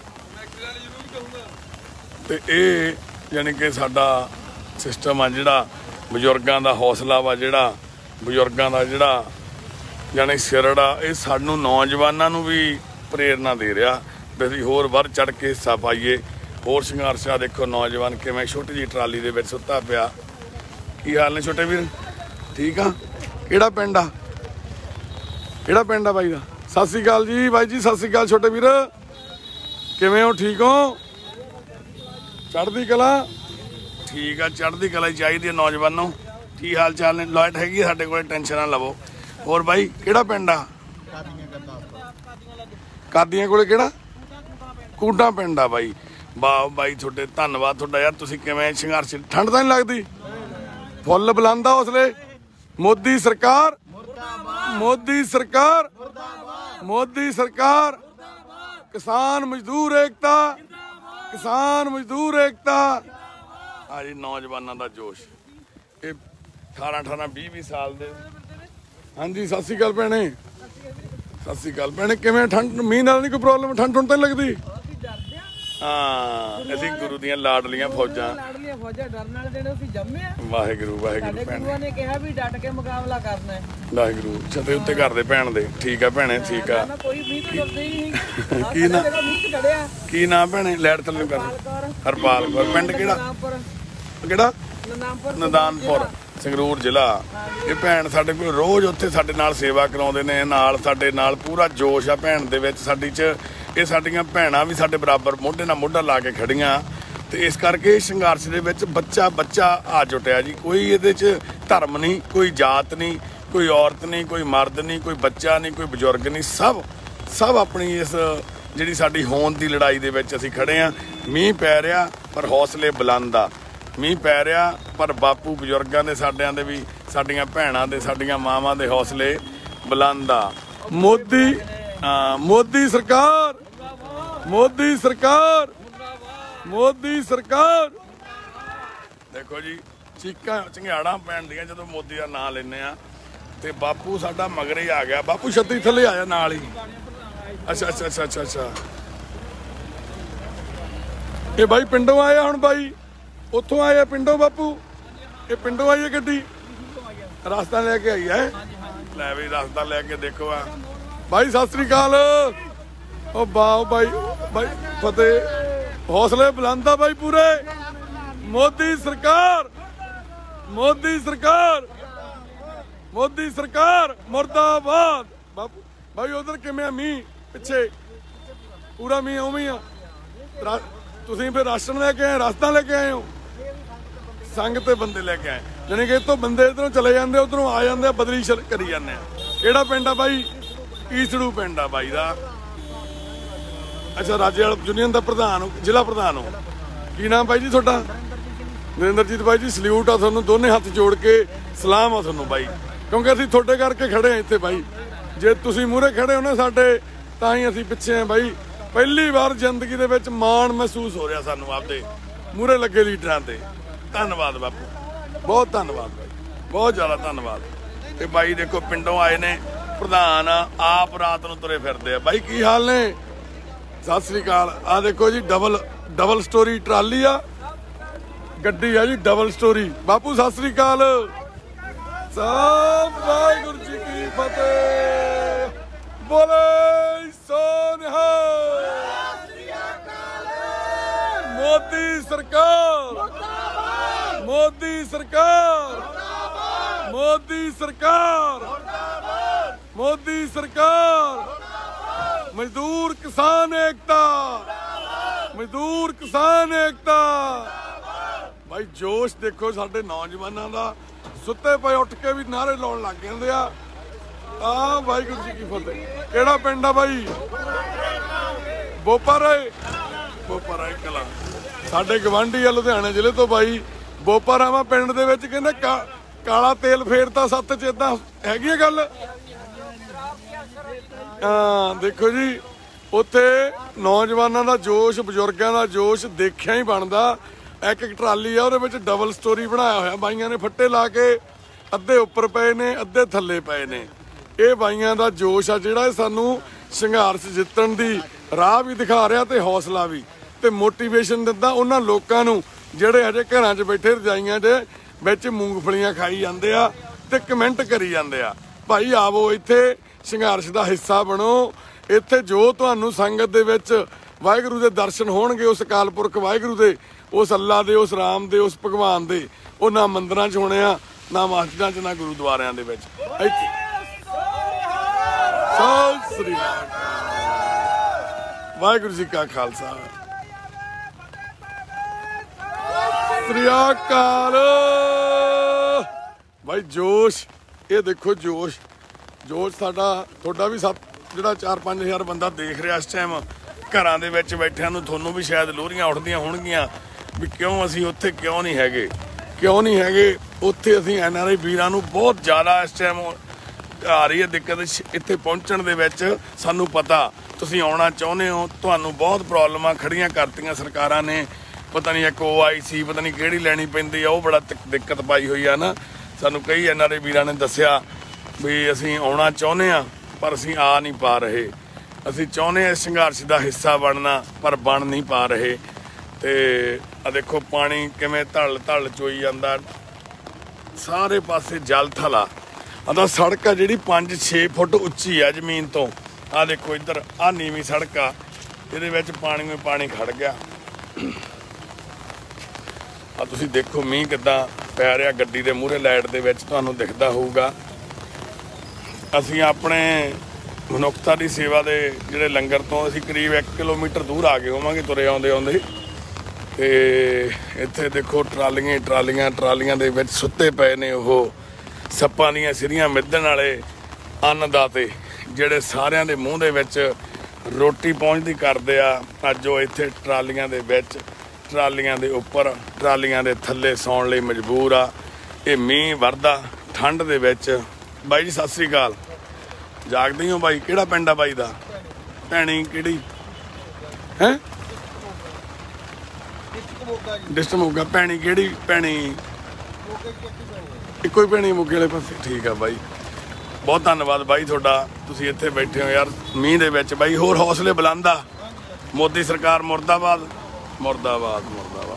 ਤੇ ਇਹ ਯਾਨੀ ਕਿ ਸਾਡਾ ਸਿਸਟਮ ਆ ਜਿਹੜਾ ਬਜ਼ੁਰਗਾਂ ਦਾ ਹੌਸਲਾ ਵਾ, ਜਿਹੜਾ ਬਜ਼ੁਰਗਾਂ ਦਾ ਜਿਹੜਾ ਯਾਨੀ ਸਿਰੜ ਆ, ਇਹ ਸਾਨੂੰ ਨੌਜਵਾਨਾਂ ਨੂੰ ਵੀ ਪ੍ਰੇਰਨਾ ਦੇ ਰਿਹਾ ਵੀ ਅਸੀਂ ਹੋਰ ਵੱਧ ਚੜ ਕੇ ਹਿੱਸਾ ਪਾਈਏ। ਹੋਰ ਸੰਘਰਸ਼ ਆ। ਦੇਖੋ ਨੌਜਵਾਨ ਕਿਵੇਂ ਛੋਟੀ ਜਿਹੀ ਟਰਾਲੀ ਦੇ ਵਿੱਚ ਸੁੱਤਾ ਪਿਆ। ਕੀ ਹਾਲ ਨੇ ਛੋਟੇ ਵੀਰ? ਠੀਕ ਆ। ਕਿਹੜਾ ਪਿੰਡ ਆ? ਕਿਹੜਾ ਪਿੰਡ ਆ ਬਾਈ ਦਾ? ਸਤਿ ਸ੍ਰੀ ਅਕਾਲ ਜੀ ਬਾਈ ਜੀ, ਸਤਿ ਸ੍ਰੀ ਅਕਾਲ ਛੋਟੇ ਵੀਰ। ਕਿਵੇਂ ਹੋ? ਠੀਕ ਹੋ? ਚੜ੍ਹਦੀ ਕਲਾ? ਠੀਕ ਆ, ਚੜ੍ਹਦੀ ਕਲਾ ਹੀ ਚਾਹੀਦੀ ਹੈ ਨੌਜਵਾਨੋਂ। ਕੀ ਹਾਲ ਚਾਲ ਨੇ? ਲਾਈਟ ਹੈਗੀ ਸਾਡੇ ਕੋਲ, ਟੈਨਸ਼ਨ ਨਾ ਲਵੋ। ਹੋਰ ਬਾਈ ਕਿਹੜਾ ਪਿੰਡ ਆ? ਕਾਦੀਆਂ ਕੋਲੇ। ਕਿਹੜਾ? ਕੂਟਾ ਪਿੰਡ ਆ ਬਾਈ। ਵਾਹ ਬਾਈ, ਤੁਹਾਡੇ ਧੰਨਵਾਦ ਤੁਹਾਡਾ ਯਾਰ। ਤੁਸੀਂ ਕਿਵੇਂ ਸੰਘਰਸ਼? ਠੰਡ ਤਾਂ ਨਹੀਂ ਲੱਗਦੀ? ਫੁੱਲ ਬੁਲੰਦਾ ਹੌਸਲੇ। ਮੋਦੀ ਸਰਕਾਰ ਮੋਦੀ ਸਰਕਾਰ ਮੋਦੀ ਸਰਕਾਰ। ਕਿਸਾਨ ਮਜ਼ਦੂਰ ਏਕਤਾ, ਕਿਸਾਨ ਮਜ਼ਦੂਰ ਏਕਤਾ। ਆ ਜੀ ਨੌਜਵਾਨਾਂ ਦਾ ਜੋਸ਼। ਇਹ ਅਠਾਰਾਂ ਅਠਾਰਾਂ ਵੀਹ ਵੀਹ ਸਾਲ ਦੇ। ਹਾਂਜੀ ਸਤਿ ਸ੍ਰੀ ਅਕਾਲ ਭੈਣੇ। ਸਤਿ ਸ੍ਰੀ ਅਕਾਲ ਭੈਣੇ। ਕਿਵੇਂ ਠੰਡ? ਮੀਂਹ ਨਾਲ ਨਹੀਂ ਕੋਈ ਪ੍ਰੋਬਲਮ? ਠੰਡ ਠੁੰਡ ਤਾਂ ਨਹੀਂ ਲੱਗਦੀ? ਹਾਂ ਅਸੀਂ ਗੁਰੂ ਦੀਆਂ ਲਾਡਲੀਆਂ ਫੌਜਾਂ। ਲਾਡਲੀਆਂ ਫੌਜਾਂ ਡਰਨ ਵਾਲੇ ਜਿਹੜੇ ਅਸੀਂ ਜੰਮੇ ਆ। ਵਾਹਿਗੁਰੂ ਵਾਹਿਗੁਰੂ ਸਾਡੇ ਗੁਰੂਆਂ ਨੇ ਕਿਹਾ ਵੀ ਡਟ ਕੇ ਮੁਕਾਬਲਾ ਕਰਨਾ ਹੈ। ਵਾਹਿਗੁਰੂ ਛੱਤੇ ਉੱਤੇ ਕਰਦੇ ਭੈਣ ਦੇ। ਠੀਕ ਆ ਭੈਣੇ, ਠੀਕ ਆ। ਕੋਈ ਮੀਂਹ ਤੋਂ ਡਰਦੇ ਹੀ ਨਹੀਂ। ਕੀ ਨਾ ਮੀਂਹ ਚੜਿਆ। ਕੀ ਨਾਮ ਭੈਣੇ? ਲੈਟ ਥੱਲੇ ਕਰ। ਹਰਪਾਲ ਕੌਰ। ਪਿੰਡ ਕਿਹੜਾ? ਕਿਹੜਾ? ਨਦਾਨਪੁਰ, ਸੰਗਰੂਰ ਜ਼ਿਲ੍ਹਾ। ਇਹ ਭੈਣ ਸਾਡੇ ਕੋਲ ਰੋਜ਼ ਉੱਥੇ ਸਾਡੇ ਨਾਲ ਸੇਵਾ ਕਰਾਉਂਦੇ ਨੇ। ਨਾਲ ਸਾਡੇ ਨਾਲ ਪੂਰਾ ਜੋਸ਼ ਆ ਭੈਣ ਦੇ ਵਿੱਚ ਸਾਡੀ 'ਚ। ਇਹ ਸਾਡੀਆਂ ਭੈਣਾਂ ਵੀ ਸਾਡੇ ਬਰਾਬਰ ਮੋਢੇ ਨਾਲ ਮੋਢਾ ਲਾ ਕੇ ਖੜੀਆਂ। ਤੇ ਇਸ ਕਰਕੇ ਸੰਘਰਸ਼ ਦੇ ਵਿੱਚ ਬੱਚਾ ਬੱਚਾ ਆ ਜੁਟਿਆ ਜੀ। ਕੋਈ ਇਹਦੇ 'ਚ ਧਰਮ ਨਹੀਂ, ਕੋਈ ਜਾਤ ਨਹੀਂ, ਕੋਈ ਔਰਤ ਨਹੀਂ, ਕੋਈ ਮਰਦ ਨਹੀਂ, ਕੋਈ ਬੱਚਾ ਨਹੀਂ, ਕੋਈ ਬਜ਼ੁਰਗ ਨਹੀਂ। ਸਭ ਸਭ ਆਪਣੀ ਇਸ ਜਿਹੜੀ ਸਾਡੀ ਹੋਂਦ ਦੀ ਲੜਾਈ ਦੇ ਵਿੱਚ ਅਸੀਂ ਖੜੇ ਆ। ਮੀਂਹ ਪੈ ਰਿਹਾ ਪਰ ਹੌਸਲੇ ਬੁਲੰਦ ਆ। ਮੀਂਹ ਪੈ ਰਿਹਾ ਪਰ ਬਾਪੂ ਬਜ਼ੁਰਗਾਂ ਦੇ, ਸਾਡਿਆਂ ਦੇ ਵੀ, ਸਾਡੀਆਂ ਭੈਣਾਂ ਦੇ, ਸਾਡੀਆਂ ਮਾਵਾਂ ਦੇ ਹੌਸਲੇ ਬੁਲੰਦ ਆ। ਮੋਦੀ ਮੋਦੀ ਸਰਕਾਰ ਮੋਦੀ ਸਰਕਾਰ ਮੋਦੀ ਸਰਕਾਰ। ਦੇਖੋ ਜੀ ਚੀਕਾਂ ਝੰਗਾੜਾਂ ਪੈਣਦੀਆਂ ਜਦੋਂ ਮੋਦੀ ਦਾ ਨਾਂ ਲੈਂਦੇ ਆ। ਤੇ ਬਾਪੂ ਸਾਡਾ ਮਗਰੇ ਆ ਗਿਆ। ਬਾਪੂ ਛੱਤੀ ਥੱਲੇ ਆ ਜਾ ਨਾਲ ਹੀ। ਅੱਛਾ ਅੱਛਾ ਅੱਛਾ ਅੱਛਾ ਅੱਛਾ ਇਹ ਬਾਈ ਪਿੰਡੋਂ ਆਇਆ ਹੁਣ ਬਾਈ? ਉੱਥੋਂ ਆਇਆ ਪਿੰਡੋਂ ਬਾਪੂ? ਇਹ ਪਿੰਡੋਂ ਆਈ ਹੈ ਗੱਡੀ? ਰਸਤਾ ਲੈ ਕੇ ਆਈ ਹੈ? ਲੈ ਵੀ ਰਸਤਾ ਲੈ ਕੇ ਦੇਖੋ ਆ ਬਾਈ। ਸਤਿ ਸ੍ਰੀ ਅਕਾਲ। ਉਹ ਵਾਹ ਬਾਈ, ਬਾਈ ਫਤਿਹ। ਹੌਸਲੇ ਬੁਲੰਦ ਆ ਬਾਈ ਪੂਰੇ। ਮੋਦੀ ਸਰਕਾਰ ਮੋਦੀ ਸਰਕਾਰ ਮੋਦੀ ਸਰਕਾਰ ਮੁਰਦਾਬਾਦ। ਬਾਪੂ ਬਾਈ ਉਧਰ ਕਿਵੇਂ ਮੀਂਹ ਪਿੱਛੇ? ਪੂਰਾ ਮੀਂਹ ਉਵੇਂ ਆ। ਤੁਸੀਂ ਫਿਰ ਰਾਸ਼ਨ ਲੈ ਕੇ ਆਏ, ਰਸਤਾ ਲੈ ਕੇ ਆਏ ਹੋ? ਸੰਗ ਤੇ ਬੰਦੇ ਲੈ ਕੇ ਆਏ, ਜਾਣੀ ਕਿ ਇੱਥੋਂ ਬੰਦੇ ਇੱਧਰੋਂ ਚਲੇ ਜਾਂਦੇ, ਉਧਰੋਂ ਆ ਜਾਂਦੇ ਆ, ਬਦਲੀ ਕਰੀ ਜਾਂਦੇ ਆ। ਕਿਹੜਾ ਪਿੰਡ ਆ ਬਾਈ? ਈਸੜੂ ਪਿੰਡ ਆ ਬਾਈ ਦਾ। ਅੱਛਾ, ਰਾਜੇ ਵਾਲਾ ਯੂਨੀਅਨ ਦਾ ਪ੍ਰਧਾਨ, ਜ਼ਿਲ੍ਹਾ ਪ੍ਰਧਾਨ ਹੋ। ਕੀ ਨਾਮ ਬਾਈ ਜੀ ਤੁਹਾਡਾ? ਨਰਿੰਦਰਜੀਤ ਬਾਈ ਜੀ, ਸਲੂਟ ਆ ਤੁਹਾਨੂੰ, ਦੋਨੇ ਹੱਥ ਜੋੜ ਕੇ ਸਲਾਮ ਆ ਤੁਹਾਨੂੰ ਬਾਈ, ਕਿਉਂਕਿ ਅਸੀਂ ਤੁਹਾਡੇ ਕਰਕੇ ਖੜੇ ਆ ਇੱਥੇ ਬਾਈ। ਜੇ ਤੁਸੀਂ ਮੂਹਰੇ ਖੜੇ ਹੋ ਨਾ ਸਾਡੇ, ਤਾਂ ਹੀ ਅਸੀਂ ਪਿੱਛੇ ਆ ਬਾਈ। ਪਹਿਲੀ ਵਾਰ ਜ਼ਿੰਦਗੀ ਦੇ ਵਿੱਚ ਮਾਣ ਮਹਿਸੂਸ ਹੋ ਰਿਹਾ ਸਾਨੂੰ ਆਪਦੇ ਮੂਹਰੇ ਲੱਗੇ ਲੀਡਰਾਂ ਤੇ। ਧੰਨਵਾਦ ਬਾਪੂ, ਬਹੁਤ ਧੰਨਵਾਦ ਬਾਈ, ਬਹੁਤ ਜ਼ਿਆਦਾ ਧੰਨਵਾਦ। ਤੇ ਬਾਈ ਦੇਖੋ ਪਿੰਡੋਂ ਆਏ ਨੇ, ਪ੍ਰਧਾਨ ਆਪ ਰਾਤ ਨੂੰ ਤੁਰੇ ਫਿਰਦੇ ਆ। ਬਾਈ ਕੀ ਹਾਲ ਨੇ? ਸਤਿ ਸ੍ਰੀ ਅਕਾਲ। ਆ ਦੇਖੋ ਜੀ, ਡਬਲ ਡਬਲ ਸਟੋਰੀ ਟਰਾਲੀ ਆ, ਗੱਡੀ ਆ ਜੀ ਡਬਲ ਸਟੋਰੀ। ਬਾਪੂ ਸਤਿ ਸ੍ਰੀ ਅਕਾਲ। ਸਭ ਵਾਹਿਗੁਰੂ ਜੀ ਕੀ ਫਤਿਹ। ਬੋਲੇ ਸੋ ਨਿਹਾਲ। ਮੋਦੀ ਸਰਕਾਰ, ਮੋਦੀ ਸਰਕਾਰ, ਮੋਦੀ ਸਰਕਾਰ, ਮੋਦੀ ਸਰਕਾਰ। ਮਜ਼ਦੂਰ ਕਿਸਾਨ ਏਕਤਾ, ਮਜ਼ਦੂਰ ਕਿਸਾਨ ਏਕਤਾ। ਭਾਈ ਜੋਸ਼ ਦੇਖੋ ਸਾਡੇ ਨੌਜਵਾਨਾਂ ਦਾ, ਸੁੱਤੇ ਪਏ ਉੱਠ ਕੇ ਵੀ ਨਾਰੇ ਲਾਉਣ ਲੱਗ ਜਾਂਦੇ ਆ। ਆ ਵਾਹਿਗੁਰੂ ਜੀ ਕੀ ਫਤਿਹ। ਕਿਹੜਾ ਪਿੰਡ ਆ ਬਾਈ? ਬੋਪਾਰਾਏ, ਬੋਪਾਰਾਏ ਕਲਾਂ। ਸਾਡੇ ਗਵਾਂਢੀ ਆ ਲੁਧਿਆਣਾ ਜ਼ਿਲ੍ਹੇ ਤੋਂ ਬਾਈ। ਬੋਪਾਰਾਵਾ ਪਿੰਡ ਦੇ ਵਿੱਚ ਕਹਿੰਦੇ ਕਾ ਕਾਲਾ ਤੇਲ ਫੇਰਤਾ ਸੱਤ ਚ, ਏਦਾਂ ਹੈਗੀ ਆ ਗੱਲ? ਹਾਂ ਦੇਖੋ ਜੀ, ਉੱਥੇ ਨੌਜਵਾਨਾਂ ਦਾ ਜੋਸ਼, ਬਜ਼ੁਰਗਾਂ ਦਾ ਜੋਸ਼ ਦੇਖਿਆ ਹੀ ਬਣਦਾ। ਇੱਕ ਇੱਕ ਟਰਾਲੀ ਆ, ਉਹਦੇ ਵਿੱਚ ਡਬਲ ਸਟੋਰੀ ਬਣਾਇਆ ਹੋਇਆ। ਬਾਈਆਂ ਨੇ ਫੱਟੇ ਲਾ ਕੇ, ਅੱਧੇ ਉੱਪਰ ਪਏ ਨੇ, ਅੱਧੇ ਥੱਲੇ ਪਏ ਨੇ। ਇਹ ਬਾਈਆਂ ਦਾ ਜੋਸ਼ ਆ ਜਿਹੜਾ, ਇਹ ਸਾਨੂੰ ਸੰਘਰਸ਼ ਜਿੱਤਣ ਦੀ ਰਾਹ ਵੀ ਦਿਖਾ ਰਿਹਾ ਤੇ ਹੌਸਲਾ ਵੀ, ਤੇ ਮੋਟੀਵੇਸ਼ਨ ਦਿੰਦਾ ਉਹਨਾਂ ਲੋਕਾਂ ਨੂੰ ਜਿਹੜੇ ਹਜੇ ਘਰਾਂ 'ਚ ਬੈਠੇ ਰਜਾਈਆਂ ਦੇ ਵਿੱਚ ਮੂੰਗਫਲੀਆਂ ਖਾਈ ਜਾਂਦੇ ਆ ਤੇ ਕਮੈਂਟ ਕਰੀ ਜਾਂਦੇ ਆ। ਭਾਈ ਆਵੋ ਇੱਥੇ, ਸੰਘਰਸ਼ ਦਾ ਹਿੱਸਾ ਬਣੋ। ਇੱਥੇ ਜੋ ਤੁਹਾਨੂੰ ਸੰਗਤ ਦੇ ਵਿੱਚ ਵਾਹਿਗੁਰੂ ਦੇ ਦਰਸ਼ਨ ਹੋਣਗੇ, ਉਸ ਅਕਾਲ ਪੁਰਖ ਵਾਹਿਗੁਰੂ ਦੇ, ਉਸ ਅੱਲਾ ਦੇ, ਉਸ ਰਾਮ ਦੇ, ਉਸ ਭਗਵਾਨ ਦੇ, ਉਹ ਨਾ ਮੰਦਿਰਾਂ 'ਚ ਹੋਣੇ ਆ, ਨਾ ਮਸਜਿਦਾਂ 'ਚ, ਨਾ ਗੁਰਦੁਆਰਿਆਂ ਦੇ ਵਿੱਚ। ਇੱਥੇ ਸਤਿ ਸ੍ਰੀ ਅਕਾਲ। ਵਾਹਿਗੁਰੂ ਜੀ ਕਾ ਖਾਲਸਾ, ਸ੍ਰੀ ਅਕਾਲ। ਭਾਈ ਜੋਸ਼, ਇਹ ਦੇਖੋ ਜੋਸ਼, ਜੋਸ਼ ਸਾਡਾ, ਤੁਹਾਡਾ ਵੀ ਸੱਤ ਜਿਹੜਾ ਚਾਰ ਪੰਜ ਹਜ਼ਾਰ ਬੰਦਾ ਦੇਖ ਰਿਹਾ ਇਸ ਟਾਈਮ ਘਰਾਂ ਦੇ ਵਿੱਚ ਬੈਠਿਆਂ ਨੂੰ। ਤੁਹਾਨੂੰ ਵੀ ਸ਼ਾਇਦ ਲੋਰੀਆਂ ਉੱਠਦੀਆਂ ਹੋਣਗੀਆਂ ਵੀ ਕਿਉਂ ਅਸੀਂ ਉੱਥੇ ਕਿਉਂ ਨਹੀਂ ਹੈਗੇ, ਕਿਉਂ ਨਹੀਂ ਹੈਗੇ ਉੱਥੇ। ਅਸੀਂ ਐਨ ਆਰ ਆਈ ਵੀਰਾਂ ਨੂੰ ਬਹੁਤ ਜ਼ਿਆਦਾ ਇਸ ਟਾਈਮ ਆ ਰਹੀ ਹੈ ਦਿੱਕਤ ਇੱਥੇ ਪਹੁੰਚਣ ਦੇ ਵਿੱਚ। ਸਾਨੂੰ ਪਤਾ ਤੁਸੀਂ ਆਉਣਾ ਚਾਹੁੰਦੇ ਹੋ, ਤੁਹਾਨੂੰ ਬਹੁਤ ਪ੍ਰੋਬਲਮਾਂ ਖੜੀਆਂ ਕਰਤੀਆਂ ਸਰਕਾਰਾਂ ਨੇ। ਪਤਾ ਨਹੀਂ ਇੱਕ ਓ ਆਈ ਸੀ, ਪਤਾ ਨਹੀਂ ਕਿਹੜੀ ਲੈਣੀ ਪੈਂਦੀ ਆ, ਉਹ ਬੜਾ ਦਿੱਕਤ ਪਾਈ ਹੋਈ ਆ ਨਾ। ਸਾਨੂੰ ਕਈ ਐਨ ਆਰ ਆਈ ਵੀਰਾਂ ਨੇ ਦੱਸਿਆ ਵੀ ਅਸੀਂ ਆਉਣਾ ਚਾਹੁੰਦੇ ਹਾਂ ਪਰ ਅਸੀਂ ਆ ਨਹੀਂ ਪਾ ਰਹੇ। ਅਸੀਂ ਚਾਹੁੰਦੇ ਹਾਂ ਸੰਘਰਸ਼ ਦਾ ਹਿੱਸਾ ਬਣਨਾ, ਪਰ ਬਣ ਨਹੀਂ ਪਾ ਰਹੇ। ਤੇ ਆ ਦੇਖੋ ਪਾਣੀ ਕਿਵੇਂ ਧਲ ਧਲ ਚੋਈ ਜਾਂਦਾ, ਸਾਰੇ ਪਾਸੇ ਜਲ ਥਲਾ। ਆਹ ਸੜਕ ਆ ਜਿਹੜੀ ਪੰਜ ਛੇ ਫੁੱਟ ਉੱਚੀ ਆ ਜ਼ਮੀਨ ਤੋਂ। ਆ ਦੇਖੋ ਇੱਧਰ ਆ ਨੀਵੀਂ ਸੜਕ ਆ, ਇਹਦੇ ਵਿੱਚ ਪਾਣੀ ਵਿੱਚ ਪਾਣੀ ਖੜ ਗਿਆ। ਆ ਤੁਸੀਂ ਦੇਖੋ ਮੀਂਹ ਕਿੱਦਾਂ ਪੈ ਰਿਹਾ ਗੱਡੀ ਦੇ ਮੂਹਰੇ ਲਾਈਟ ਦੇ ਵਿੱਚ, ਤੁਹਾਨੂੰ ਦਿਖਦਾ ਹੋਊਗਾ। ਅਸੀਂ ਆਪਣੇ ਮਨੁੱਖਤਾ ਦੀ ਸੇਵਾ ਦੇ ਜਿਹੜੇ ਲੰਗਰ ਤੋਂ ਅਸੀਂ ਕਰੀਬ ਇੱਕ ਕਿਲੋਮੀਟਰ ਦੂਰ ਆ ਗਏ ਹੋਵਾਂਗੇ ਤੁਰੇ ਆਉਂਦੇ ਆਉਂਦੇ। ਤੇ ਇੱਥੇ ਦੇਖੋ ਟਰਾਲੀਆਂ ਟਰਾਲੀਆਂ ਟਰਾਲੀਆਂ ਦੇ ਵਿੱਚ ਸੁੱਤੇ ਪਏ ਨੇ ਉਹ ਸੱਪਾਂ ਦੀਆਂ ਸਿਰੀਆਂ ਮਿੱਧਣ ਵਾਲੇ ਅੰਨਦਾਤੇ, ਜਿਹੜੇ ਸਾਰਿਆਂ ਦੇ ਮੂੰਹ ਦੇ ਵਿੱਚ ਰੋਟੀ ਪਹੁੰਚਦੀ ਕਰਦੇ ਆ। ਅੱਜ ਉਹ ਇੱਥੇ ਟਰਾਲੀਆਂ ਦੇ ਵਿੱਚ, ਟਰਾਲੀਆਂ ਦੇ ਉੱਪਰ, ਟਰਾਲੀਆਂ ਦੇ ਥੱਲੇ ਸੌਣ ਲਈ ਮਜਬੂਰ ਆ। ਇਹ ਮੀਂਹ ਵਰਦਾ ਠੰਡ ਦੇ ਵਿੱਚ। ਬਾਈ ਜੀ ਸਤਿ ਸ੍ਰੀ ਅਕਾਲ। ਜਾਗਦੇ ਹੋ ਬਾਈ? ਕਿਹੜਾ ਪਿੰਡ ਆ ਬਾਈ ਦਾ? ਭੈਣੀ ਕਿਹੜੀ ਹੈ? ਡਿਸਟ੍ਰਿਕਟ ਮੋਗਾ। ਭੈਣੀ ਕਿਹੜੀ? ਭੈਣੀ ਇੱਕੋ ਹੀ ਭੈਣੀ ਮੋਗੇ ਵਾਲੇ ਪਾਸੇ। ਠੀਕ ਆ ਬਾਈ, ਬਹੁਤ ਧੰਨਵਾਦ ਬਾਈ ਤੁਹਾਡਾ, ਤੁਸੀਂ ਇੱਥੇ ਬੈਠੇ ਹੋ ਯਾਰ ਮੀਂਹ ਦੇ ਵਿੱਚ। ਬਾਈ ਹੋਰ ਹੌਸਲੇ ਬੁਲੰਦ ਆ। ਮੋਦੀ ਸਰਕਾਰ ਮੁਰਦਾਬਾਦ, ਮੁਰਦਾਬਾਦ, ਮੁਰਦਾਬਾਦ।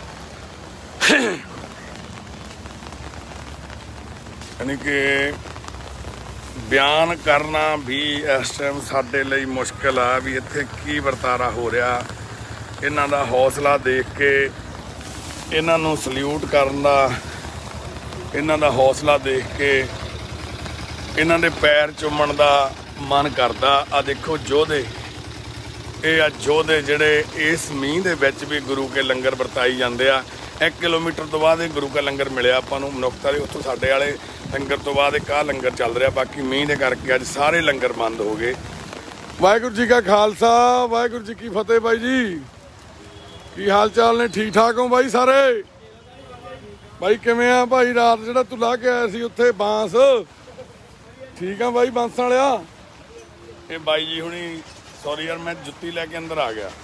ਯਾਨੀ ਕਿ ਬਿਆਨ ਕਰਨਾ ਵੀ ਇਸ ਟਾਈਮ ਸਾਡੇ ਲਈ ਮੁਸ਼ਕਿਲ ਆ ਵੀ ਇੱਥੇ ਕੀ ਵਰਤਾਰਾ ਹੋ ਰਿਹਾ। ਇਹਨਾਂ ਦਾ ਹੌਸਲਾ ਦੇਖ ਕੇ, ਇਹਨਾਂ ਨੂੰ ਸਲੂਟ ਕਰਨ ਦਾ, ਇਹਨਾਂ ਦਾ ਹੌਸਲਾ ਦੇਖ ਕੇ ਇਹਨਾਂ ਦੇ ਪੈਰ ਚੁੰਮਣ ਦਾ ਮਨ ਕਰਦਾ। ਆ ਦੇਖੋ ਯੋਧੇ, ਇਹ ਆ ਯੋਧੇ ਜਿਹੜੇ ਇਸ ਮੀਂਹ ਦੇ ਵਿੱਚ ਵੀ ਗੁਰੂ ਕੇ ਲੰਗਰ ਵਰਤਾਈ ਜਾਂਦੇ ਆ। एक किलोमीटर तो बाद गुरु का लंगर मिले आपां नूं मनुक्ता दे उत्थों साडे वाले लंगर तो बाद एक आ लंगर चल रहा। बाकी मींह दे करके अज सारे लंगर बंद हो गए। वाहिगुरू जी का खालसा वाहिगुरू जी की फतेह। बाई जी की हाल चाल ने? ठीक ठाक हो बाई सारे? बाई किवें आ भाई? रात जिहड़ा तू ला के आया सी उत्थे बांस, ठीक आ बाई बांसां वालिया? ये बाई जी हुणी सॉरी यार मैं जुत्ती लैके अंदर आ गया।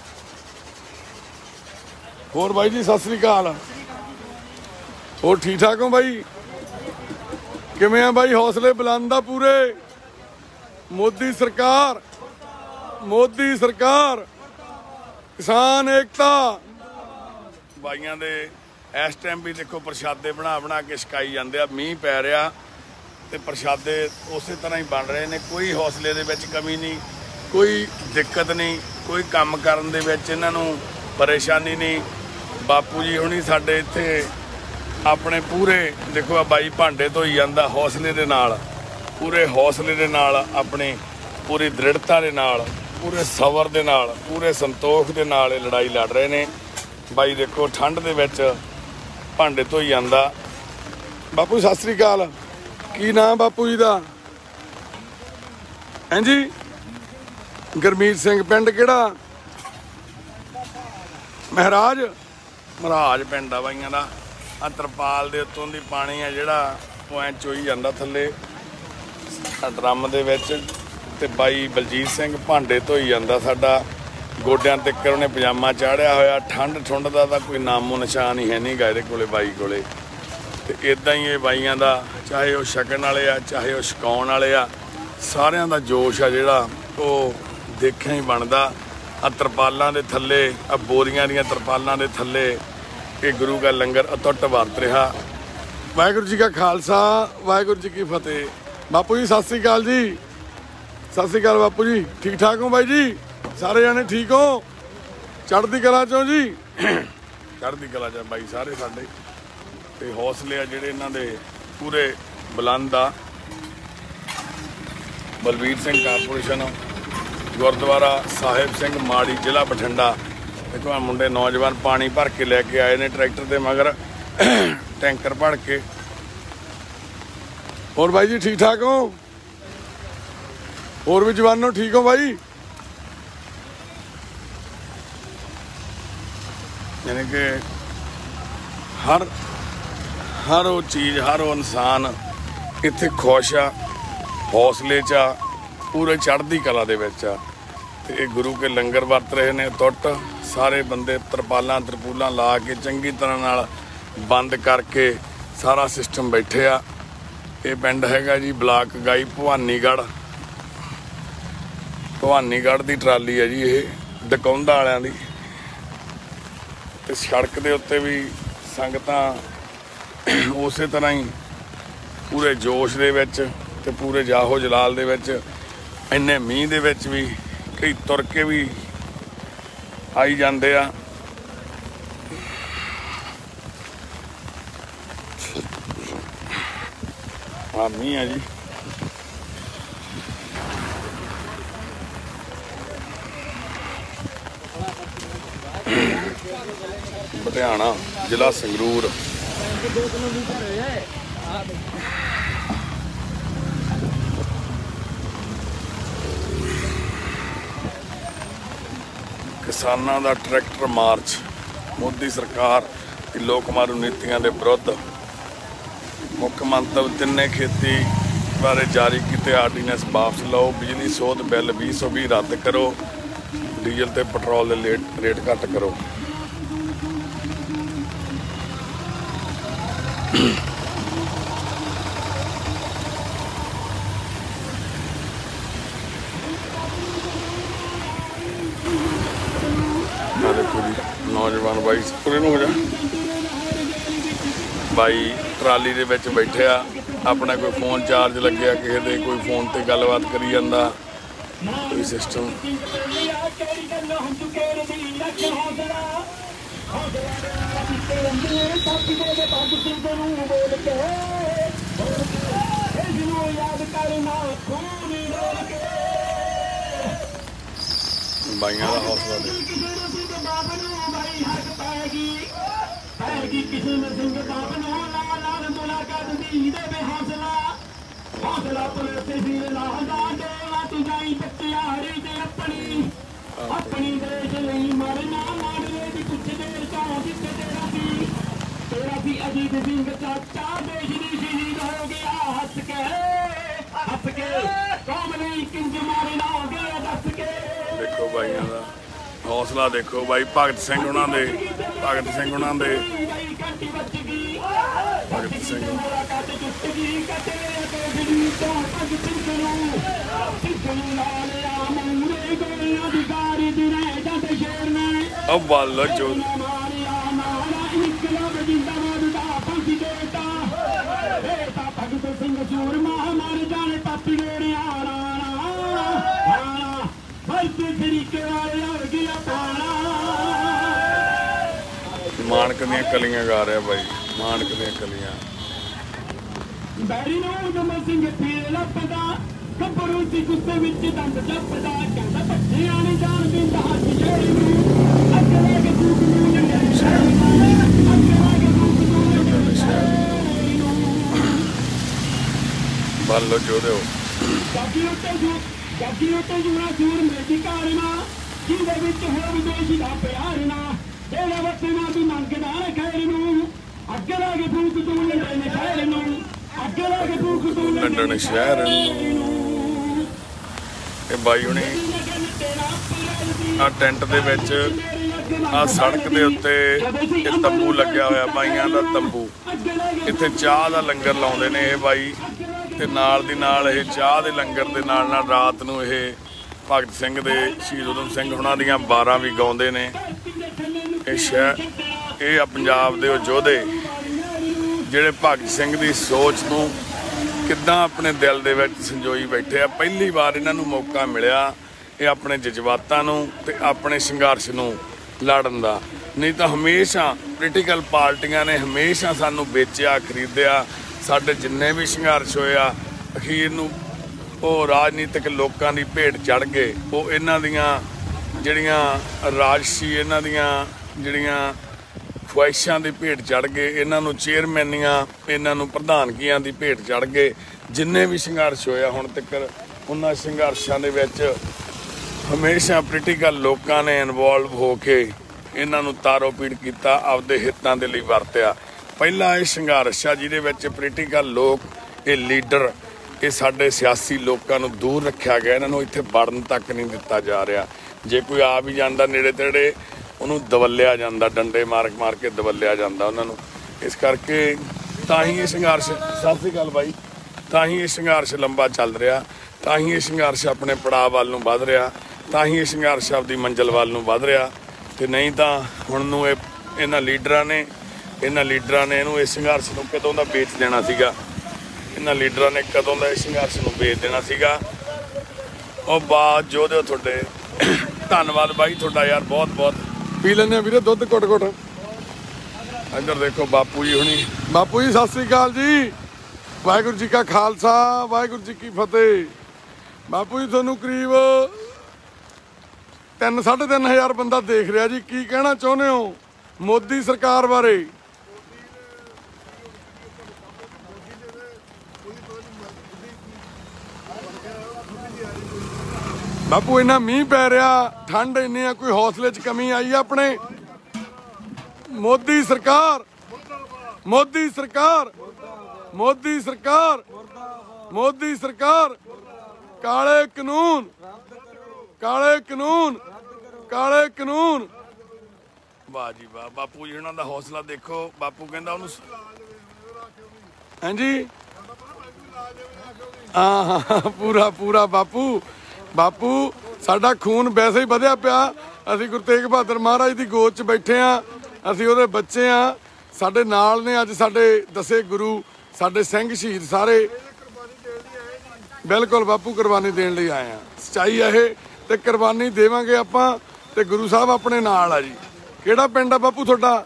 होर बाई जी सत श्री अकाल, होर ठीक ठाक हो बाई? किवें आ बाई? हौसले बुलंद आ पूरे? मोदी सरकार, मोदी सरकार, किसान एकता। बाइयां दे इस टाइम भी देखो प्रशादे बना बना के छकाई जाते आ। मीह पै रहा तो प्रशादे उस तरह ही बन रहे हैं। कोई हौसले दे विच कमी नहीं, कोई दिक्कत नहीं, कोई काम करन दे विच इन्हां नूं परेशानी नहीं। बापू जी हुणी साडे इत्थे अपने पूरे देखो आ बाई भांडे धोई जांदा हौसले दे नाल, पूरे हौसले दे नाल, अपनी पूरी दृढ़ता दे नाल, पूरे सबर दे नाल, पूरे संतोख दे नाल लड़ाई लड़ रहे ने। बाई देखो ठंड दे विच भांडे धोई जांदा। बापू सत श्री अकाल, की नाम बापू जी दा? हैं जी? गुरमीत सिंह। पिंड किहड़ा? महराज। महराज पिंड आ बाईयां दा। आ तरपाल दे उत्तों दी पानी आ जिहड़ा ओह ऐ चोई जांदा थल्ले ड्रम दे विच। ते बाई बलजीत सिंह भांडे धोई जांदा साडा। गोड्यां तक उन्हें पजामा चाढ़िया होया। ठंड ठुंड का तो कोई नामो निशान ही है नहीं गा इहदे कोले बाई कोले। ते इदां ही ये बाईयां दा चाहे वह छकण वाले आ चाहे वह छकाउण वाले आ, सारियां दा जोश आ जिहड़ा ओह देखिया ही बनदा। आ तरपालां दे थल्ले, आ बोरियां दीयां तरपालां दे थल्ले ये गुरु का लंगर अतुट वरत रहा। वाहिगुरू जी का खालसा वाहिगुरू जी की फतेह। बापू जी सत श्री अकाल जी। सत श्री अकाल बापू जी, ठीक ठाक हो बाई जी? सारे जाने ठीक हो? चढ़दी कला चो जी? चढ़दी कला च बाई सारे साडे। ते हौसले आ जिहड़े इन्हां दे पूरे बुलंद आ। बलवीर सिंह कारपोरेशन गुरुद्वारा साहिब सिंह माड़ी जिला बठिंडा। देखो आ मुंडे नौजवान पानी भर के लैके आए ने ट्रैक्टर के मगर टैंकर भर के। और बाई जी ठीक ठाक हो? और भी जवानों ठीक हो बाई? यानी कि हर हर वो चीज़, हर वो इंसान इत्थे खुश आ, हौसले च आ, पूरे चढ़दी कला दे विच आ। ते गुरु के लंगर वरत रहे ने टुट। सारे बंदे तरपालां तरपूलां ला के चंगी तरह नाल बंद करके सारा सिस्टम बैठे आ। ये पिंड हैगा जी ब्लाक गाई भवानीगढ़। भवानीगढ़ की ट्राली है जी ये डकौंदा वालियां दी। ते सड़क के उत्ते भी संगतां उस तरह ही पूरे जोश दे विच ते पूरे जाहो जलाल दे विच, इन्ने मींह दे विच भी कई तुर के भी आई जांदे आ। हाँ मींह है जी। लुधियाना जिला संगरूर। किसानां दा ट्रैक्टर मार्च। मोदी सरकार की लोक मारू नीतियां दे विरुद्ध मुख मंतव तिन्ने खेती बारे जारी किए आर्डीनेंस वापस लो। बिजली सोध बिल भी सौ भी रद्द करो। डीजल ते पेट्रोल दे रेट घट करो। नौजवान बाई पूरे हो जा बाई ट्राली दे विच बैठे आ। अपना कोई फोन चार्ज लग्या किसी दे, कोई फोन ते गलबात करी जांदा, कोई सिस्टम। बाइयां दा हौसला दे। पैगी किस्म सिंह का बनो लाल लाल मुलाकात दी दे हौसला हौसला पुलिस सिर लादा देवा तू जाई बच्चियारी ते अपनी अपनी देश ਲਈ ਮਰਨਾ ਮਾਰਨੇ ਦੀ ਕੁਛ ਦੇਰ ਤੋਂ ਜਿੱਥੇ ਤੇਰਾ ਸੀ ਤੇਰਾ ਸੀ ਅਜੀਤ ਸਿੰਘ ਚਾਚਾ ਦੇਸ਼ ਦੀ ਸ਼ਹੀਦ ਹੋ ਗਿਆ ਹੱਸ ਕੇ ਹੱਸ ਕੇ ਕੌਮ ਲਈ ਕਿੰਜ ਮਾਰਨਾ ਹੋ ਗਿਆ ਦੱਸ ਕੇ ਦੇਖੋ ਬਾਈਆਂ ਦਾ ਹੌਸਲਾ ਦੇਖੋ ਬਾਈ ਭਗਤ ਸਿੰਘ ਉਹਨਾਂ ਦੇ ਭਗਤ ਸਿੰਘ ਉਹਨਾਂ ਦੇ ਭਗਤ ਸਿੰਘ ਉਹ ਬੱਲ ਜੋ ਭਗਤ ਸਿੰਘ ਸੂਰਮਾ ਮਰ ਜਾਣ ਟੱਪ ਗੇੜਿਆ ਰਾਣਾ ਫਰਤੇ ਤਰੀਕੇ ਵਾਲੇ ਆ ਗਿਆ ਪਾਣਾ ਮਾਨਕ ਦੀਆਂ ਕਲੀਆਂ ਗਾ ਰਿਹਾ ਬਾਈ ਮਾਨਕ ਦੀਆਂ ਕਲੀਆਂ ਬੈਰੀ ਨੂੰ ਜਮਲ ਸਿੰਘ ਪੀਰ ਲੱਭਦਾ ਗੱਭਰੂ ਸੀ ਗੁੱਸੇ ਵਿੱਚ ਦੰਦ ਲੱਭਦਾ ਕਹਿੰਦਾ ਬੱਚਿਆਂ ਨੇ ਜਾਣ ਦਿੰਦਾ ਹੱਥ ਜੋੜੀ ਨੂੰ ਅੱਗੇ ਲੈ ਕੇ ਤੂੰ ਨੂੰ ਅੱਗੇ ਲੈ ਕੇ ਬੱਲ ਜੋ ਦਿਓ ਜਾਗੀ ਉੱਤੇ ਜੂ ਜਾਗੀ ਉੱਤੇ ਜੂਣਾ ਸੂਰ ਮੇਰੀ ਕਾਰਨਾ ਜਿਹਦੇ ਵਿੱਚ ਹੋ ਵਿਦੇਸ਼ੀ ਦਾ ਪਿਆਰ ਨਾ ਤੇਰੇ ਵਤਨਾਂ ਦੀ ਮੰਗਦਾ ਖੈਰ ਨੂੰ ਅੱਗੇ ਲੈ ਕੇ ਫੂਕ ਤੂੰ ਲੰਡੇ ਨੇ ਖੈਰ ਨੂੰ ਅੱਗੇ ਲੈ ਕੇ ਫੂਕ ਤੂੰ ਲੰਡਨ ਸ਼ਹਿਰ ਨੂੰ ਇਹ ਬਾਈ ਹੁਣੀ ਆ ਟੈਂਟ ਦੇ ਵਿੱਚ ਆ ਸੜਕ ਦੇ ਉੱਤੇ ਇਹ ਤੰਬੂ ਲੱਗਿਆ ਹੋਇਆ ਬਾਈਆਂ ਦਾ ਤੰਬੂ ਇੱਥੇ ਚਾਹ ਦਾ ਲੰਗਰ ਲਾਉਂਦੇ ਨੇ ਇਹ ਬਾਈ ਤੇ ਨਾਲ ਦੀ ਨਾਲ ਇਹ ਚਾਹ ਦੇ ਲੰਗਰ ਦੇ ਨਾਲ ਨਾਲ ਰਾਤ ਨੂੰ ਇਹ ਭਗਤ ਸਿੰਘ ਦੇ ਸ਼ਹੀਦ ਊਧਮ ਸਿੰਘ ਹੁਣਾਂ ਦੀਆਂ ਬਾਰਾਂ ਵੀ ਗਾਉਂਦੇ ਨੇ ਇਹ ਸ਼ਹਿਰ ਇਹ ਆ ਪੰਜਾਬ ਦੇ ਉਹ ਯੋਧੇ ਜਿਹੜੇ ਭਗਤ ਸਿੰਘ ਦੀ ਸੋਚ ਨੂੰ ਕਿੱਦਾਂ ਆਪਣੇ ਦਿਲ ਦੇ ਵਿੱਚ ਸੰਜੋਈ ਬੈਠੇ ਆ ਪਹਿਲੀ ਵਾਰ ਇਹਨਾਂ ਨੂੰ ਮੌਕਾ ਮਿਲਿਆ ਇਹ ਆਪਣੇ ਜਜ਼ਬਾਤਾਂ ਨੂੰ ਤੇ ਆਪਣੇ ਸੰਘਰਸ਼ ਨੂੰ ਲੜਨ ਦਾ ਨਹੀਂ ਤਾਂ ਹਮੇਸ਼ਾ ਪੋਲੀਟੀਕਲ ਪਾਰਟੀਆਂ ਨੇ ਹਮੇਸ਼ਾ ਸਾਨੂੰ ਵੇਚਿਆ ਖਰੀਦਿਆ ਸਾਡੇ ਜਿੰਨੇ ਵੀ ਸੰਘਰਸ਼ ਹੋਇਆ ਅਖੀਰ ਨੂੰ ਉਹ ਰਾਜਨੀਤਿਕ ਲੋਕਾਂ ਦੀ ਭੇਟ ਚੜ੍ਹ ਗਏ ਉਹ ਇਹਨਾਂ ਦੀਆਂ ਜਿਹੜੀਆਂ ਰਾਜਸੀ ਇਹਨਾਂ ਦੀਆਂ ਜਿਹੜੀਆਂ ਖੁਆਇਸ਼ਾਂ ਦੀ ਭੇਟ ਚੜ੍ਹ ਗਏ ਇਹਨਾਂ ਨੂੰ ਚੇਅਰਮੈਨੀਆਂ ਇਹਨਾਂ ਨੂੰ ਪ੍ਰਧਾਨਗੀਆਂ ਦੀ ਭੇਟ ਚੜ੍ਹ ਗਏ ਜਿੰਨੇ ਵੀ ਸੰਘਰਸ਼ ਹੋਇਆ ਹੁਣ ਤੱਕ ਉਹਨਾਂ ਸੰਘਰਸ਼ਾਂ ਦੇ ਵਿੱਚ ਹਮੇਸ਼ਾ ਪੋਲੀਟੀਕਲ ਲੋਕਾਂ ਨੇ ਇਨਵੋਲਵ ਹੋ ਕੇ ਇਹਨਾਂ ਨੂੰ ਤਾਰੋ ਪੀੜ ਕੀਤਾ ਆਪਦੇ ਹਿੱਤਾਂ ਦੇ ਲਈ ਵਰਤਿਆ ਪਹਿਲਾ ਇਹ ਸੰਘਰਸ਼ ਆ ਜਿਹਦੇ ਵਿੱਚ ਪੋਲੀਟੀਕਲ ਲੋਕ ਇਹ ਲੀਡਰ ਇਹ ਸਾਡੇ ਸਿਆਸੀ ਲੋਕਾਂ ਨੂੰ ਦੂਰ ਰੱਖਿਆ ਗਿਆ ਇਹਨਾਂ ਨੂੰ ਇੱਥੇ ਵੜਨ ਤੱਕ ਨਹੀਂ ਦਿੱਤਾ ਜਾ ਰਿਹਾ ਜੇ ਕੋਈ ਆ ਵੀ ਜਾਂਦਾ ਨੇੜੇ ਤੇੜੇ ਉਹਨੂੰ ਦਵਲਿਆ ਜਾਂਦਾ ਡੰਡੇ ਮਾਰ ਮਾਰ ਕੇ ਦਵਲਿਆ ਜਾਂਦਾ ਉਹਨਾਂ ਨੂੰ ਇਸ ਕਰਕੇ ਤਾਂ ਹੀ ਇਹ ਸੰਘਰਸ਼ ਸਤਿ ਸ੍ਰੀ ਅਕਾਲ ਬਾਈ ਤਾਂ ਹੀ ਇਹ ਸੰਘਰਸ਼ ਲੰਬਾ ਚੱਲ ਰਿਹਾ ਤਾਂ ਹੀ ਇਹ ਸੰਘਰਸ਼ ਆਪਣੇ ਪੜਾਅ ਵੱਲ ਨੂੰ ਵੱਧ ਰਿਹਾ ਤਾਂ ਹੀ ਇਹ ਸੰਘਰਸ਼ ਆਪਦੀ ਮੰਜ਼ਿਲ ਵੱਲ ਨੂੰ ਵੱਧ ਰਿਹਾ ਤੇ ਨਹੀਂ ਤਾਂ ਹੁਣ ਨੂੰ ਇਹ ਇਹਨਾਂ ਲੀਡਰਾਂ ਨੇ ਇਹਨਾਂ ਲੀਡਰਾਂ ਨੇ ਇਹਨੂੰ ਇਸ ਸੰਘਰਸ਼ ਨੂੰ ਕਦੋਂ ਦਾ ਵੇਚ ਦੇਣਾ ਸੀਗਾ ਇਹਨਾਂ ਲੀਡਰਾਂ ਨੇ ਕਦੋਂ ਦਾ ਇਸ ਸੰਘਰਸ਼ ਨੂੰ ਵੇਚ ਦੇਣਾ ਸੀਗਾ ਉਹ ਬਾਤ ਜੋ ਦਿਓ ਤੁਹਾਡੇ ਧੰਨਵਾਦ ਬਾਈ ਤੁਹਾਡਾ ਯਾਰ ਬਹੁਤ ਬਹੁਤ ਪੀ ਲੈਂਦੇ ਆ ਵੀਰੇ ਦੁੱਧ ਘੁੱਟ ਘੁੱਟ ਇੱਧਰ ਦੇਖੋ ਬਾਪੂ ਜੀ ਹੁਣੀ ਬਾਪੂ ਜੀ ਸਤਿ ਸ੍ਰੀ ਅਕਾਲ ਜੀ ਵਾਹਿਗੁਰੂ ਜੀ ਕਾ ਖਾਲਸਾ ਵਾਹਿਗੁਰੂ ਜੀ ਕੀ ਫਤਿਹ ਬਾਪੂ ਜੀ ਤੁਹਾਨੂੰ ਕਰੀਬ ਤਿੰਨ ਸਾਢੇ ਤਿੰਨ ਹਜ਼ਾਰ ਬੰਦਾ ਦੇਖ ਰਿਹਾ ਜੀ ਕੀ ਕਹਿਣਾ ਚਾਹੁੰਦੇ ਹੋ ਮੋਦੀ ਸਰਕਾਰ ਬਾਰੇ ਬਾਪੂ ਇੰਨਾ ਮੀਂਹ ਪੈ ਰਿਹਾ ਠੰਡ ਇੰਨੀ ਆ ਕੋਈ ਹੌਸਲੇ 'ਚ ਕਮੀ ਆਈ ਆ ਆਪਣੇ ਮੋਦੀ ਸਰਕਾਰ ਮੋਦੀ ਸਰਕਾਰ ਮੋਦੀ ਸਰਕਾਰ ਮੋਦੀ ਸਰਕਾਰ ਕਾਲੇ ਕਾਨੂੰਨ ਕਾਲੇ ਕਾਨੂੰਨ ਕਾਲੇ ਕਾਨੂੰਨ ਵਾਹ ਜੀ ਵਾਹ ਬਾਪੂ ਜੀ ਉਹਨਾਂ ਦਾ ਹੌਸਲਾ ਦੇਖੋ ਬਾਪੂ ਕਹਿੰਦਾ ਉਹਨੂੰ ਹਾਂਜੀ ਹਾਂ ਹਾਂ ਪੂਰਾ ਪੂਰਾ ਬਾਪੂ ਬਾਪੂ ਸਾਡਾ ਖੂਨ ਵੈਸੇ ਹੀ ਵਧਿਆ ਪਿਆ ਅਸੀਂ ਗੁਰੂ ਤੇਗ ਬਹਾਦਰ ਮਹਾਰਾਜ ਦੀ ਗੋਦ 'ਚ ਬੈਠੇ ਆ ਅਸੀਂ ਉਹਦੇ ਬੱਚੇ ਆ ਸਾਡੇ ਨਾਲ ਨੇ ਅੱਜ ਸਾਡੇ ਦਸੇ ਗੁਰੂ ਸਾਡੇ ਸਿੰਘ ਸ਼ਹੀਦ ਸਾਰੇ ਬਿਲਕੁਲ ਬਾਪੂ ਕੁਰਬਾਨੀ ਦੇਣ ਲਈ ਆਏ ਆ ਸੱਚਾਈ ਆ ਇਹ ਤੇ ਕੁਰਬਾਨੀ ਦੇਵਾਂਗੇ ਆਪਾਂ ਤੇ ਗੁਰੂ ਸਾਹਿਬ ਆਪਣੇ ਨਾਲ ਆ ਜੀ ਕਿਹੜਾ ਪਿੰਡ ਆ ਬਾਪੂ ਤੁਹਾਡਾ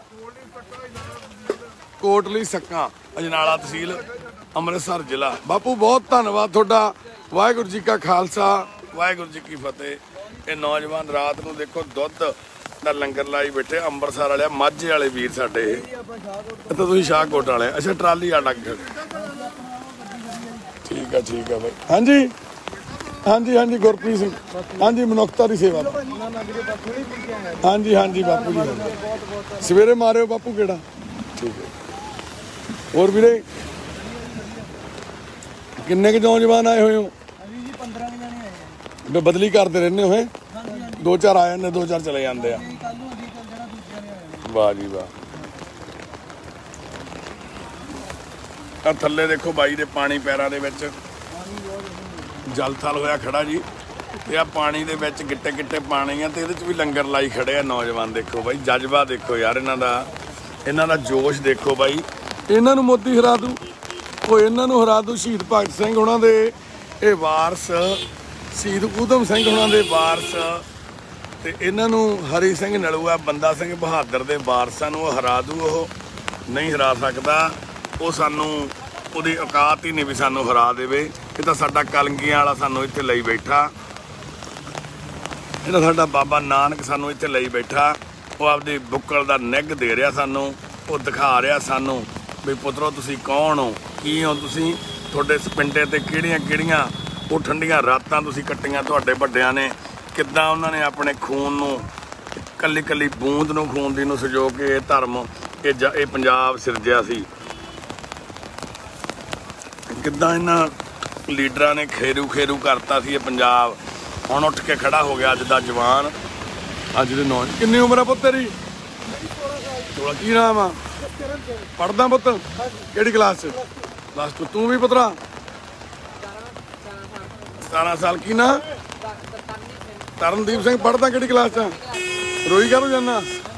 ਕੋਟਲੀ ਸੱਕਾ ਅਜਨਾਲਾ ਤਹਿਸੀਲ ਅੰਮ੍ਰਿਤਸਰ ਜ਼ਿਲ੍ਹਾ ਬਾਪੂ ਬਹੁਤ ਧੰਨਵਾਦ ਤੁਹਾਡਾ ਵਾਹਿਗੁਰੂ ਜੀ ਕਾ ਖਾਲਸਾ ਵਾਹਿਗੁਰੂ ਜੀ ਕੀ ਫਤਿਹ ਇਹ ਨੌਜਵਾਨ ਰਾਤ ਨੂੰ ਦੇਖੋ ਦੁੱਧ ਦਾ ਲੰਗਰ ਲਾਈ ਬੈਠੇ ਅੰਮ੍ਰਿਤਸਰ ਵਾਲੇ ਮਾਝੇ ਵਾਲੇ ਵੀਰ ਸਾਡੇ ਇਹ ਤਾਂ ਤੁਸੀਂ ਸ਼ਾਹਕੋਟ ਵਾਲੇ ਅੱਛਾ ਟਰਾਲੀ ਆ ਲੱਗ ਠੀਕ ਆ ਠੀਕ ਆ ਬਾਈ ਹਾਂਜੀ ਹਾਂਜੀ ਹਾਂਜੀ ਗੁਰਪ੍ਰੀਤ ਸਿੰਘ ਹਾਂਜੀ ਮਨੁੱਖਤਾ ਦੀ ਸੇਵਾ ਹਾਂਜੀ ਹਾਂਜੀ ਬਾਪੂ ਜੀ ਸਵੇਰੇ ਮਾਰਿਓ ਬਾਪੂ ਕਿਹੜਾ ਠੀਕ ਹੈ ਹੋਰ ਵੀਰੇ ਕਿੰਨੇ ਕੁ ਨੌਜਵਾਨ ਆਏ ਹੋਏ ਹੋ ਬਦਲੀ ਕਰਦੇ ਰਹਿੰਦੇ ਹੋਏ ਦੋ ਚਾਰ ਆ ਜਾਂਦੇ ਦੋ ਚਾਰ ਚਲੇ ਜਾਂਦੇ ਆ ਵਾਹ ਜੀ ਵਾਹ ਆ ਥੱਲੇ ਦੇਖੋ ਬਾਈ ਦੇ ਪਾਣੀ ਪੈਰਾਂ ਦੇ ਵਿੱਚ ਜਲ ਥਲ ਹੋਇਆ ਖੜਾ ਜੀ ਤੇ ਆ ਪਾਣੀ ਦੇ ਵਿੱਚ ਗਿੱਟੇ ਗਿੱਟੇ ਪਾਣੀ ਆ ਤੇ ਇਹਦੇ 'ਚ ਵੀ ਲੰਗਰ ਲਾਈ ਖੜੇ ਆ ਨੌਜਵਾਨ ਦੇਖੋ ਬਾਈ ਜਜ਼ਬਾ ਦੇਖੋ ਯਾਰ ਇਹਨਾਂ ਦਾ ਇਹਨਾਂ ਦਾ ਜੋਸ਼ ਦੇਖੋ ਬਾਈ ਇਹਨਾਂ ਨੂੰ ਮੋਦੀ ਹਰਾ ਦੂ ਉਹ ਇਹਨਾਂ ਨੂੰ ਹਰਾ ਦੂ ਸ਼ਹੀਦ ਭਗਤ ਸਿੰਘ ਉਹਨਾਂ ਦੇ ਇਹ ਵਾਰਸ ਸ਼ਹੀਦ ਊਧਮ ਸਿੰਘ ਉਹਨਾਂ ਦੇ ਵਾਰਸ ਤੇ ਇਹਨਾਂ ਨੂੰ ਹਰੀ ਸਿੰਘ ਨਲੂਆ ਬੰਦਾ ਸਿੰਘ ਬਹਾਦਰ ਦੇ ਵਾਰਸਾਂ ਨੂੰ ਉਹ ਹਰਾ ਦੂ ਉਹ ਨਹੀਂ ਹਰਾ ਸਕਦਾ ਉਹ ਸਾਨੂੰ ਉਹਦੀ ਔਕਾਤ ਹੀ ਨਹੀਂ ਵੀ ਸਾਨੂੰ ਹਰਾ ਦੇਵੇ ਇਹ ਤਾਂ ਸਾਡਾ ਕਲੰਗੀਆਂ ਵਾਲਾ ਸਾਨੂੰ ਇੱਥੇ ਲਈ ਬੈਠਾ ਇਹਦਾ ਸਾਡਾ ਬਾਬਾ ਨਾਨਕ ਸਾਨੂੰ ਇੱਥੇ ਲਈ ਬੈਠਾ ਉਹ ਆਪਦੀ ਬੁੱਕਲ ਦਾ ਨਿੱਘ ਦੇ ਰਿਹਾ ਸਾਨੂੰ ਉਹ ਦਿਖਾ ਰਿਹਾ ਸਾਨੂੰ ਵੀ ਪੁੱਤਰੋ ਤੁਸੀਂ ਕੌਣ ਹੋ ਕੀ ਹੋ ਤੁਸੀਂ ਤੁਹਾਡੇ ਪਿੰਡੇ ਤੇ ਕਿਹੜੀਆਂ ਕਿਹੜੀਆਂ ਉਹ ਠੰਡੀਆਂ ਰਾਤਾਂ ਤੁਸੀਂ ਕੱਟੀਆਂ ਤੁਹਾਡੇ ਵੱਡਿਆਂ ਨੇ ਕਿੱਦਾਂ ਉਹਨਾਂ ਨੇ ਆਪਣੇ ਖੂਨ ਨੂੰ ਕੱਲੀ ਕੱਲੀ ਬੂੰਦ ਨੂੰ ਖੂਨ ਦੀ ਨੂੰ ਸਜੋ ਕੇ ਇਹ ਧਰਮ ਇਹ ਇਹ ਪੰਜਾਬ ਸਿਰਜਿਆ ਸੀ ਕਿੱਦਾਂ ਇਹਨਾਂ ਲੀਡਰਾਂ ਨੇ ਖੇਰੂ ਖੇਰੂ ਕਰਤਾ ਸੀ ਇਹ ਪੰਜਾਬ ਹੁਣ ਉੱਠ ਕੇ ਖੜਾ ਹੋ ਗਿਆ ਅੱਜ ਦਾ ਜਵਾਨ ਅੱਜ ਦੇ ਨੌਜਵਾਨ ਕਿੰਨੀ ਉਮਰ ਆ ਪੁੱਤ ਤੇਰੀ ਸੋਲਾਂ ਕੀ ਨਾਮ ਆ ਪੜ੍ਹਦਾ ਪੁੱਤ ਕਿਹੜੀ ਕਲਾਸ 'ਚ ਪਲੱਸ ਟੂ ਤੂੰ ਵੀ ਪੁੱਤਰਾ ਸਤਾਰਾਂ ਸਾਲ ਕੀ ਨਾ ਤਰਨਦੀਪ ਸਿੰਘ ਪੜ੍ਹਦਾ ਕਿਹੜੀ ਕਲਾਸ 'ਚ ਰੋਈ ਕਾਹਨੂੰ ਜਾਂਦਾ